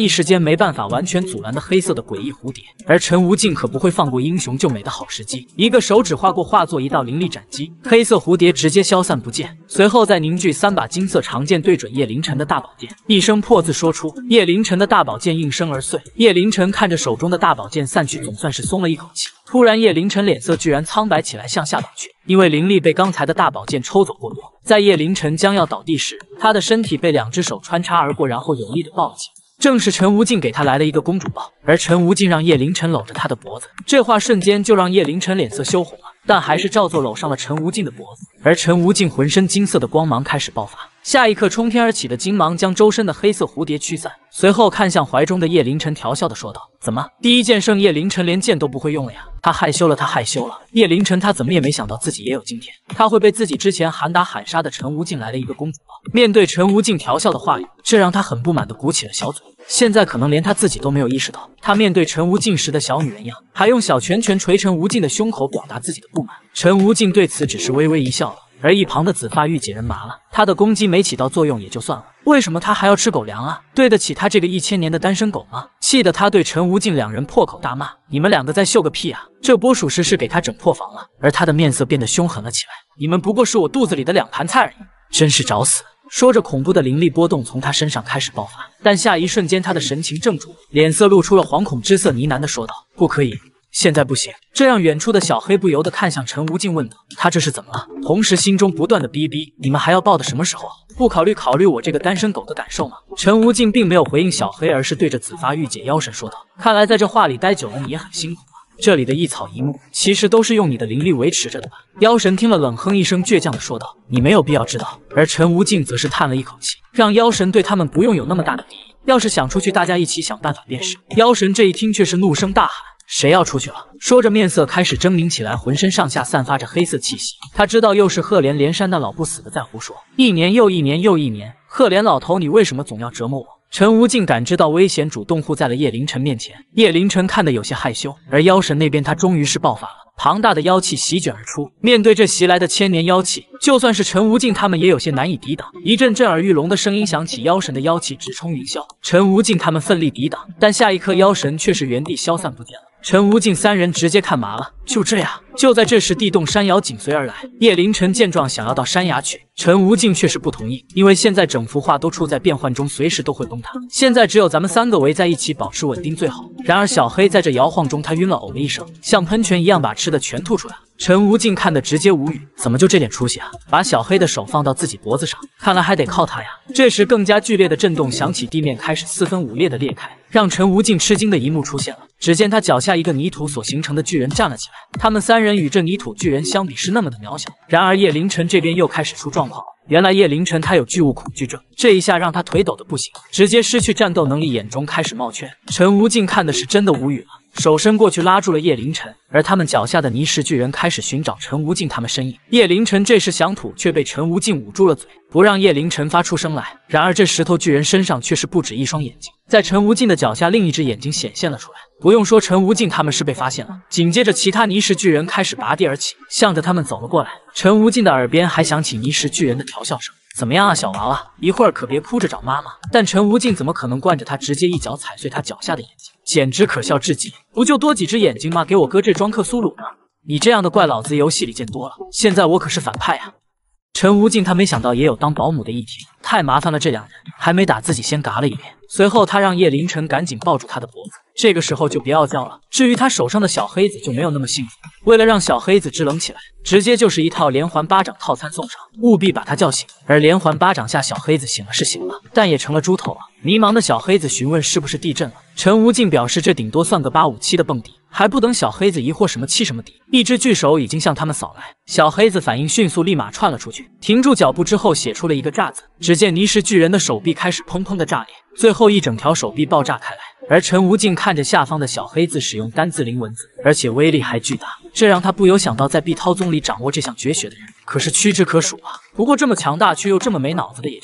一时间没办法完全阻拦的黑色的诡异蝴蝶。而陈无尽可不会放过英雄救美的好时机，一个手指划过，化作一道凌厉斩击，黑色蝴蝶直接消散不见。随后再凝聚三把金色长剑，对准叶凌晨的大宝剑，一声破字说出，叶凌晨的大宝剑应声而碎。叶凌晨看着手中的大宝剑散去，总算是松了一口气。突然，叶凌晨脸色居然苍白起来，向下倒去，因为灵力被刚才的大宝剑抽走过多。在叶凌晨将要倒地时，他的身体被两只手穿插而过，然后有力的抱了起来。正是陈无尽给他来了一个公主抱，而陈无尽让叶凌晨搂着他的脖子，这话瞬间就让叶凌晨脸色羞红了，但还是照做搂上了陈无尽的脖子。而陈无尽浑身金色的光芒开始爆发，下一刻冲天而起的金芒将周身的黑色蝴蝶驱散，随后看向怀中的叶凌晨，调笑的说道：“怎么，第一剑圣叶凌晨连剑都不会用了呀？”他害羞了，他害羞了。叶凌晨他怎么也没想到自己也有今天，他会被自己之前喊打喊杀的陈无尽来了一个公主抱。面对陈无尽调笑的话语，这让他很不满的鼓起了小嘴。现在可能连他自己都没有意识到，他面对陈无尽时的小女人样，还用小拳拳捶陈无尽的胸口，表达自己的不满。陈无尽对此只是微微一笑了。而一旁的紫发御姐人麻了，他的攻击没起到作用也就算了，为什么他还要吃狗粮啊？对得起他这个一千年的单身狗吗？气得他对陈无尽两人破口大骂：“你们两个在秀个屁啊！这波属实是给他整破防了。”而他的面色变得凶狠了起来：“你们不过是我肚子里的两盘菜而已，真是找死！”说着，恐怖的灵力波动从他身上开始爆发，但下一瞬间他的神情怔住，脸色露出了惶恐之色，呢喃的说道：“不可以。”现在不行。这让远处的小黑不由得看向陈无尽，问道：“他这是怎么了？”同时心中不断的逼逼：“你们还要抱到什么时候？不考虑考虑我这个单身狗的感受吗？”陈无尽并没有回应小黑，而是对着紫发御姐妖神说道：“看来在这画里待久了，你也很辛苦啊。这里的一草一木，其实都是用你的灵力维持着的吧？”妖神听了，冷哼一声，倔强的说道：“你没有必要知道。”而陈无尽则是叹了一口气，让妖神对他们不用有那么大的敌意，要是想出去，大家一起想办法便是。妖神这一听却是怒声大喊：“谁要出去了？”说着面色开始狰狞起来，浑身上下散发着黑色气息。他知道又是赫连连山那老不死的在胡说，一年又一年又一年，赫连老头，你为什么总要折磨我？陈无尽感知到危险，主动护在了叶凌晨面前。叶凌晨看得有些害羞，而妖神那边他终于是爆发了，庞大的妖气席卷而出。面对这袭来的千年妖气，就算是陈无尽他们也有些难以抵挡。一阵震耳欲聋的声音响起，妖神的妖气直冲云霄。陈无尽他们奋力抵挡，但下一刻妖神却是原地消散不见了。陈无尽三人直接看麻了。就这样，就在这时，地动山摇紧随而来。叶凌晨见状想要到山崖去，陈无尽却是不同意，因为现在整幅画都处在变幻中，随时都会崩塌。现在只有咱们三个围在一起，保持稳定最好。然而小黑在这摇晃中，他晕了，呕了一声，像喷泉一样把吃的全吐出来了。陈无尽看得直接无语，怎么就这点出息啊？把小黑的手放到自己脖子上，看来还得靠他呀。这时更加剧烈的震动响起，地面开始四分五裂的裂开，让陈无尽吃惊的一幕出现了。只见他脚下一个泥土所形成的巨人站了起来，他们三人与这泥土巨人相比是那么的渺小。然而叶凌晨这边又开始出状况了。原来叶凌晨他有巨物恐惧症，这一下让他腿抖得不行，直接失去战斗能力，眼中开始冒圈。陈无尽看的是真的无语了，手伸过去拉住了叶凌晨，而他们脚下的泥石巨人开始寻找陈无尽他们身影。叶凌晨这时想吐，却被陈无尽捂住了嘴，不让叶凌晨发出声来。然而这石头巨人身上却是不止一双眼睛，在陈无尽的脚下，另一只眼睛显现了出来。不用说，陈无尽他们是被发现了。紧接着，其他泥石巨人开始拔地而起，向着他们走了过来。陈无尽的耳边还响起泥石巨人的调笑声：“怎么样啊，小娃娃，一会儿可别哭着找妈妈。”但陈无尽怎么可能惯着他，直接一脚踩碎他脚下的眼睛，简直可笑至极。不就多几只眼睛吗？给我哥这装克苏鲁呢？你这样的怪，老子游戏里见多了。现在我可是反派啊！陈无尽他没想到也有当保姆的一天，太麻烦了，这两人还没打自己先嘎了一遍。随后他让叶凌晨赶紧抱住他的脖子，这个时候就别傲娇了。至于他手上的小黑子就没有那么幸福，为了让小黑子支棱起来，直接就是一套连环巴掌套餐送上，务必把他叫醒。而连环巴掌下，小黑子醒了是醒了，但也成了猪头了。迷茫的小黑子询问是不是地震了，陈无尽表示这顶多算个八五七的蹦迪。还不等小黑子疑惑什么气什么敌，一只巨手已经向他们扫来。小黑子反应迅速，立马窜了出去，停住脚步之后写出了一个炸字。只见泥石巨人的手臂开始砰砰的炸裂，最后一整条手臂爆炸开来。而陈无尽看着下方的小黑子使用单字灵文字，而且威力还巨大，这让他不由想到在碧涛宗里掌握这项绝学的人可是屈指可数啊。不过这么强大却又这么没脑子的也就他了。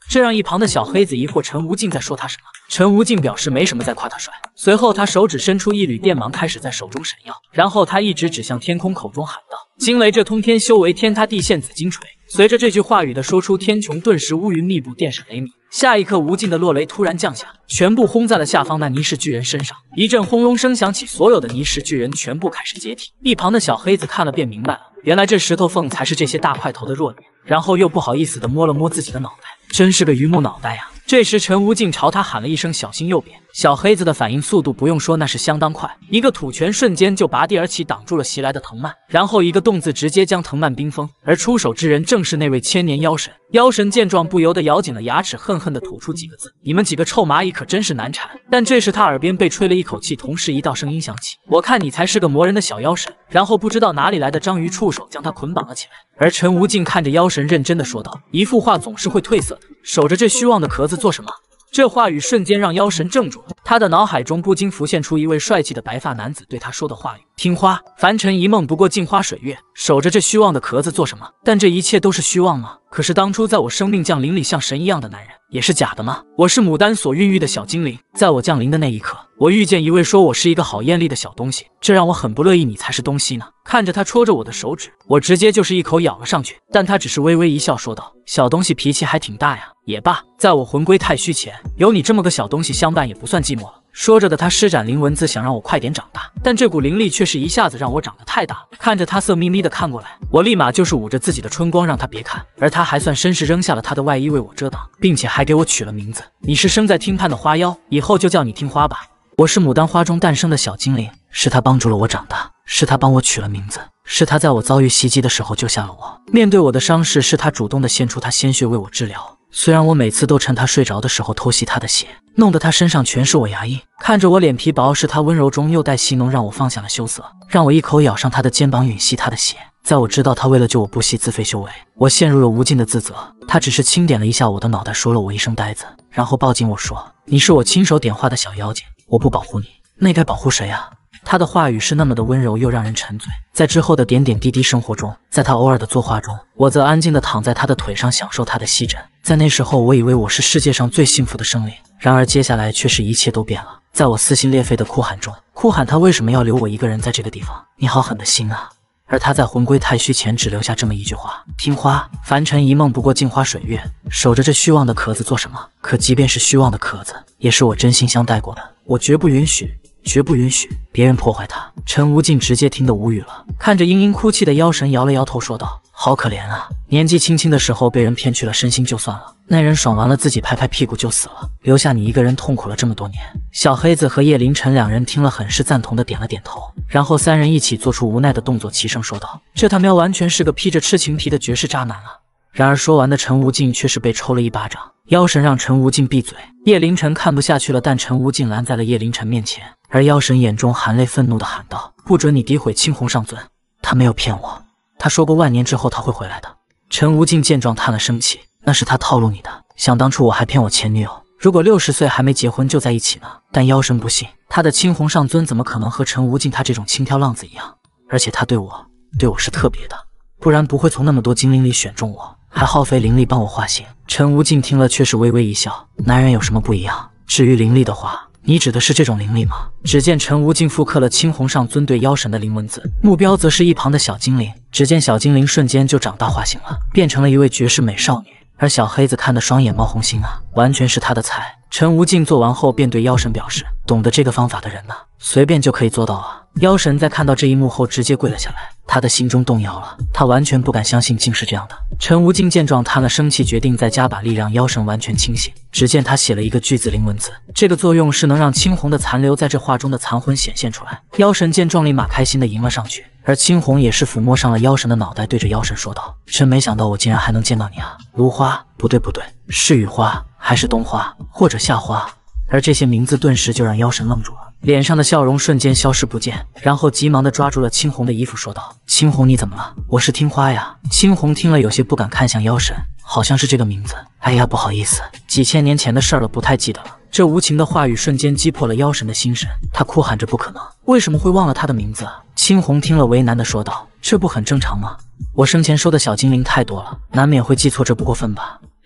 这让一旁的小黑子疑惑陈无尽在说他什么。陈无尽表示没什么，在夸他帅。随后他手指伸出一缕电芒，开始在手中闪耀，然后他一直指向天空，口中喊道：“惊雷这通天，修为天塌地陷紫金锤。”随着这句话语的说出，天穹顿时乌云密布，电闪雷鸣。下一刻，无尽的落雷突然降下，全部轰在了下方那泥石巨人身上。一阵轰隆声响起，所有的泥石巨人全部开始解体。一旁的小黑子看了便明白了，原来这石头缝才是这些大块头的弱点。然后又不好意思地摸了摸自己的脑袋，真是个榆木脑袋呀！这时陈无尽朝他喊了一声：“小心右边！”小黑子的反应速度不用说，那是相当快，一个土拳瞬间就拔地而起，挡住了袭来的藤蔓，然后一个动字直接将藤蔓冰封。而出手之人正是那位千年妖神。妖神见状不由得咬紧了牙齿，恨恨地吐出几个字：“你们几个臭蚂蚁可真是难缠。”但这时他耳边被吹了一口气，同时一道声音响起：“我看你才是个磨人的小妖神。”然后不知道哪里来的章鱼触手将他捆绑了起来。而陈无尽看着妖神认真地说道：“一幅画总是会褪色的，守着这虚妄的壳子做什么？”这话语瞬间让妖神怔住了，他的脑海中不禁浮现出一位帅气的白发男子对他说的话语：“听花，凡尘一梦，不过镜花水月，守着这虚妄的壳子做什么？”但这一切都是虚妄吗？可是当初在我生命降临里像神一样的男人，也是假的吗？我是牡丹所孕育的小精灵，在我降临的那一刻，我遇见一位说我是一个好艳丽的小东西，这让我很不乐意。你才是东西呢！看着他戳着我的手指，我直接就是一口咬了上去，但他只是微微一笑，说道：“小东西脾气还挺大呀。也罢，在我魂归太虚前，有你这么个小东西相伴也不算寂寞了。”说着的他施展灵文字，想让我快点长大，但这股灵力却是一下子让我长得太大了。看着他色眯眯的看过来，我立马就是捂着自己的春光让他别看，而他还算绅士，扔下了他的外衣为我遮挡，并且还给我取了名字：“你是生在听畔的花妖，以后就叫你听花吧。”我是牡丹花中诞生的小精灵，是他帮助了我长大，是他帮我取了名字，是他在我遭遇袭击的时候救下了我。面对我的伤势，是他主动的献出他鲜血为我治疗。虽然我每次都趁他睡着的时候偷袭他的血，弄得他身上全是我牙印，看着我脸皮薄，是他温柔中又带戏弄，让我放下了羞涩，让我一口咬上他的肩膀，吮吸他的血。在我知道他为了救我不惜自废修为，我陷入了无尽的自责。他只是轻点了一下我的脑袋，说了我一声呆子，然后抱紧我说：“你是我亲手点化的小妖精，我不保护你，那该保护谁啊？”他的话语是那么的温柔，又让人沉醉。在之后的点点滴滴生活中，在他偶尔的作画中，我则安静地躺在他的腿上，享受他的吸枕。在那时候，我以为我是世界上最幸福的生灵，然而接下来却是一切都变了。在我撕心裂肺的哭喊中，哭喊他为什么要留我一个人在这个地方？你好狠的心啊！而他在魂归太虚前只留下这么一句话：“听花，凡尘一梦，不过镜花水月，守着这虚妄的壳子做什么？”可即便是虚妄的壳子，也是我真心相待过的，我绝不允许。绝不允许别人破坏它。陈无尽直接听得无语了，看着嘤嘤哭泣的妖神，摇了摇头说道：“好可怜啊，年纪轻轻的时候被人骗去了身心就算了，那人爽完了自己拍拍屁股就死了，留下你一个人痛苦了这么多年。”小黑子和叶凌晨两人听了很是赞同的点了点头，然后三人一起做出无奈的动作，齐声说道：“这他喵完全是个披着痴情皮的绝世渣男啊！”然而说完的陈无尽却是被抽了一巴掌。妖神让陈无尽闭嘴，叶凌晨看不下去了，但陈无尽拦在了叶凌晨面前，而妖神眼中含泪愤怒地喊道：“不准你诋毁青红上尊，他没有骗我，他说过万年之后他会回来的。”陈无尽见状叹了声气，那是他套路你的，想当初我还骗我前女友，如果六十岁还没结婚就在一起呢。但妖神不信，他的青红上尊怎么可能和陈无尽他这种轻佻浪子一样？而且他对我，对我是特别的，不然不会从那么多精灵里选中我，还耗费灵力帮我画形。陈无尽听了却是微微一笑，男人有什么不一样？至于灵力的话，你指的是这种灵力吗？只见陈无尽复刻了青红上尊对妖神的灵文字，目标则是一旁的小精灵。只见小精灵瞬间就长大化形了，变成了一位绝世美少女。而小黑子看得双眼冒红星啊，完全是他的菜。陈无尽做完后便对妖神表示，懂得这个方法的人呢，随便就可以做到啊。妖神在看到这一幕后直接跪了下来，他的心中动摇了，他完全不敢相信竟是这样的。陈无尽见状叹了声气，决定再加把力让妖神完全清醒。只见他写了一个句子灵文字，这个作用是能让青红的残留在这画中的残魂显现出来。妖神见状立马开心的迎了上去，而青红也是抚摸上了妖神的脑袋，对着妖神说道：“真没想到我竟然还能见到你啊！芦花，不对不对，是雨花还是冬花或者夏花？”而这些名字顿时就让妖神愣住了，脸上的笑容瞬间消失不见，然后急忙的抓住了青红的衣服说道：“青红你怎么了？我是听花呀。”青红听了有些不敢看向妖神，好像是这个名字。哎呀，不好意思，几千年前的事儿了，不太记得了。这无情的话语瞬间击破了妖神的心神，他哭喊着不可能，为什么会忘了他的名字？青红听了为难的说道：“这不很正常吗？我生前收的小精灵太多了，难免会记错，这不过分吧？”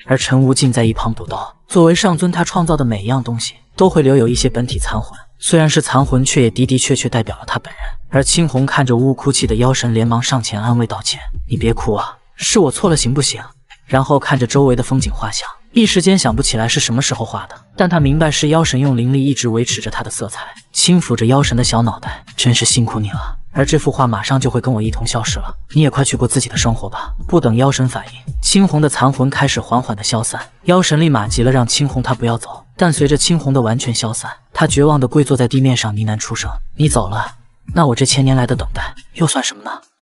而陈无尽在一旁补刀。作为上尊，他创造的每一样东西都会留有一些本体残魂，虽然是残魂，却也的的确确代表了他本人。而青红看着呜哭泣的妖神，连忙上前安慰道歉：“你别哭啊，是我错了，行不行？”然后看着周围的风景画像，一时间想不起来是什么时候画的，但他明白是妖神用灵力一直维持着他的色彩，轻抚着妖神的小脑袋，真是辛苦你了。而这幅画马上就会跟我一同消失了，你也快去过自己的生活吧。不等妖神反应，青红的残魂开始缓缓的消散，妖神立马急了，让青红他不要走。但随着青红的完全消散，他绝望的跪坐在地面上，呢喃出声：“你走了，那我这千年来的等待又算什么呢？”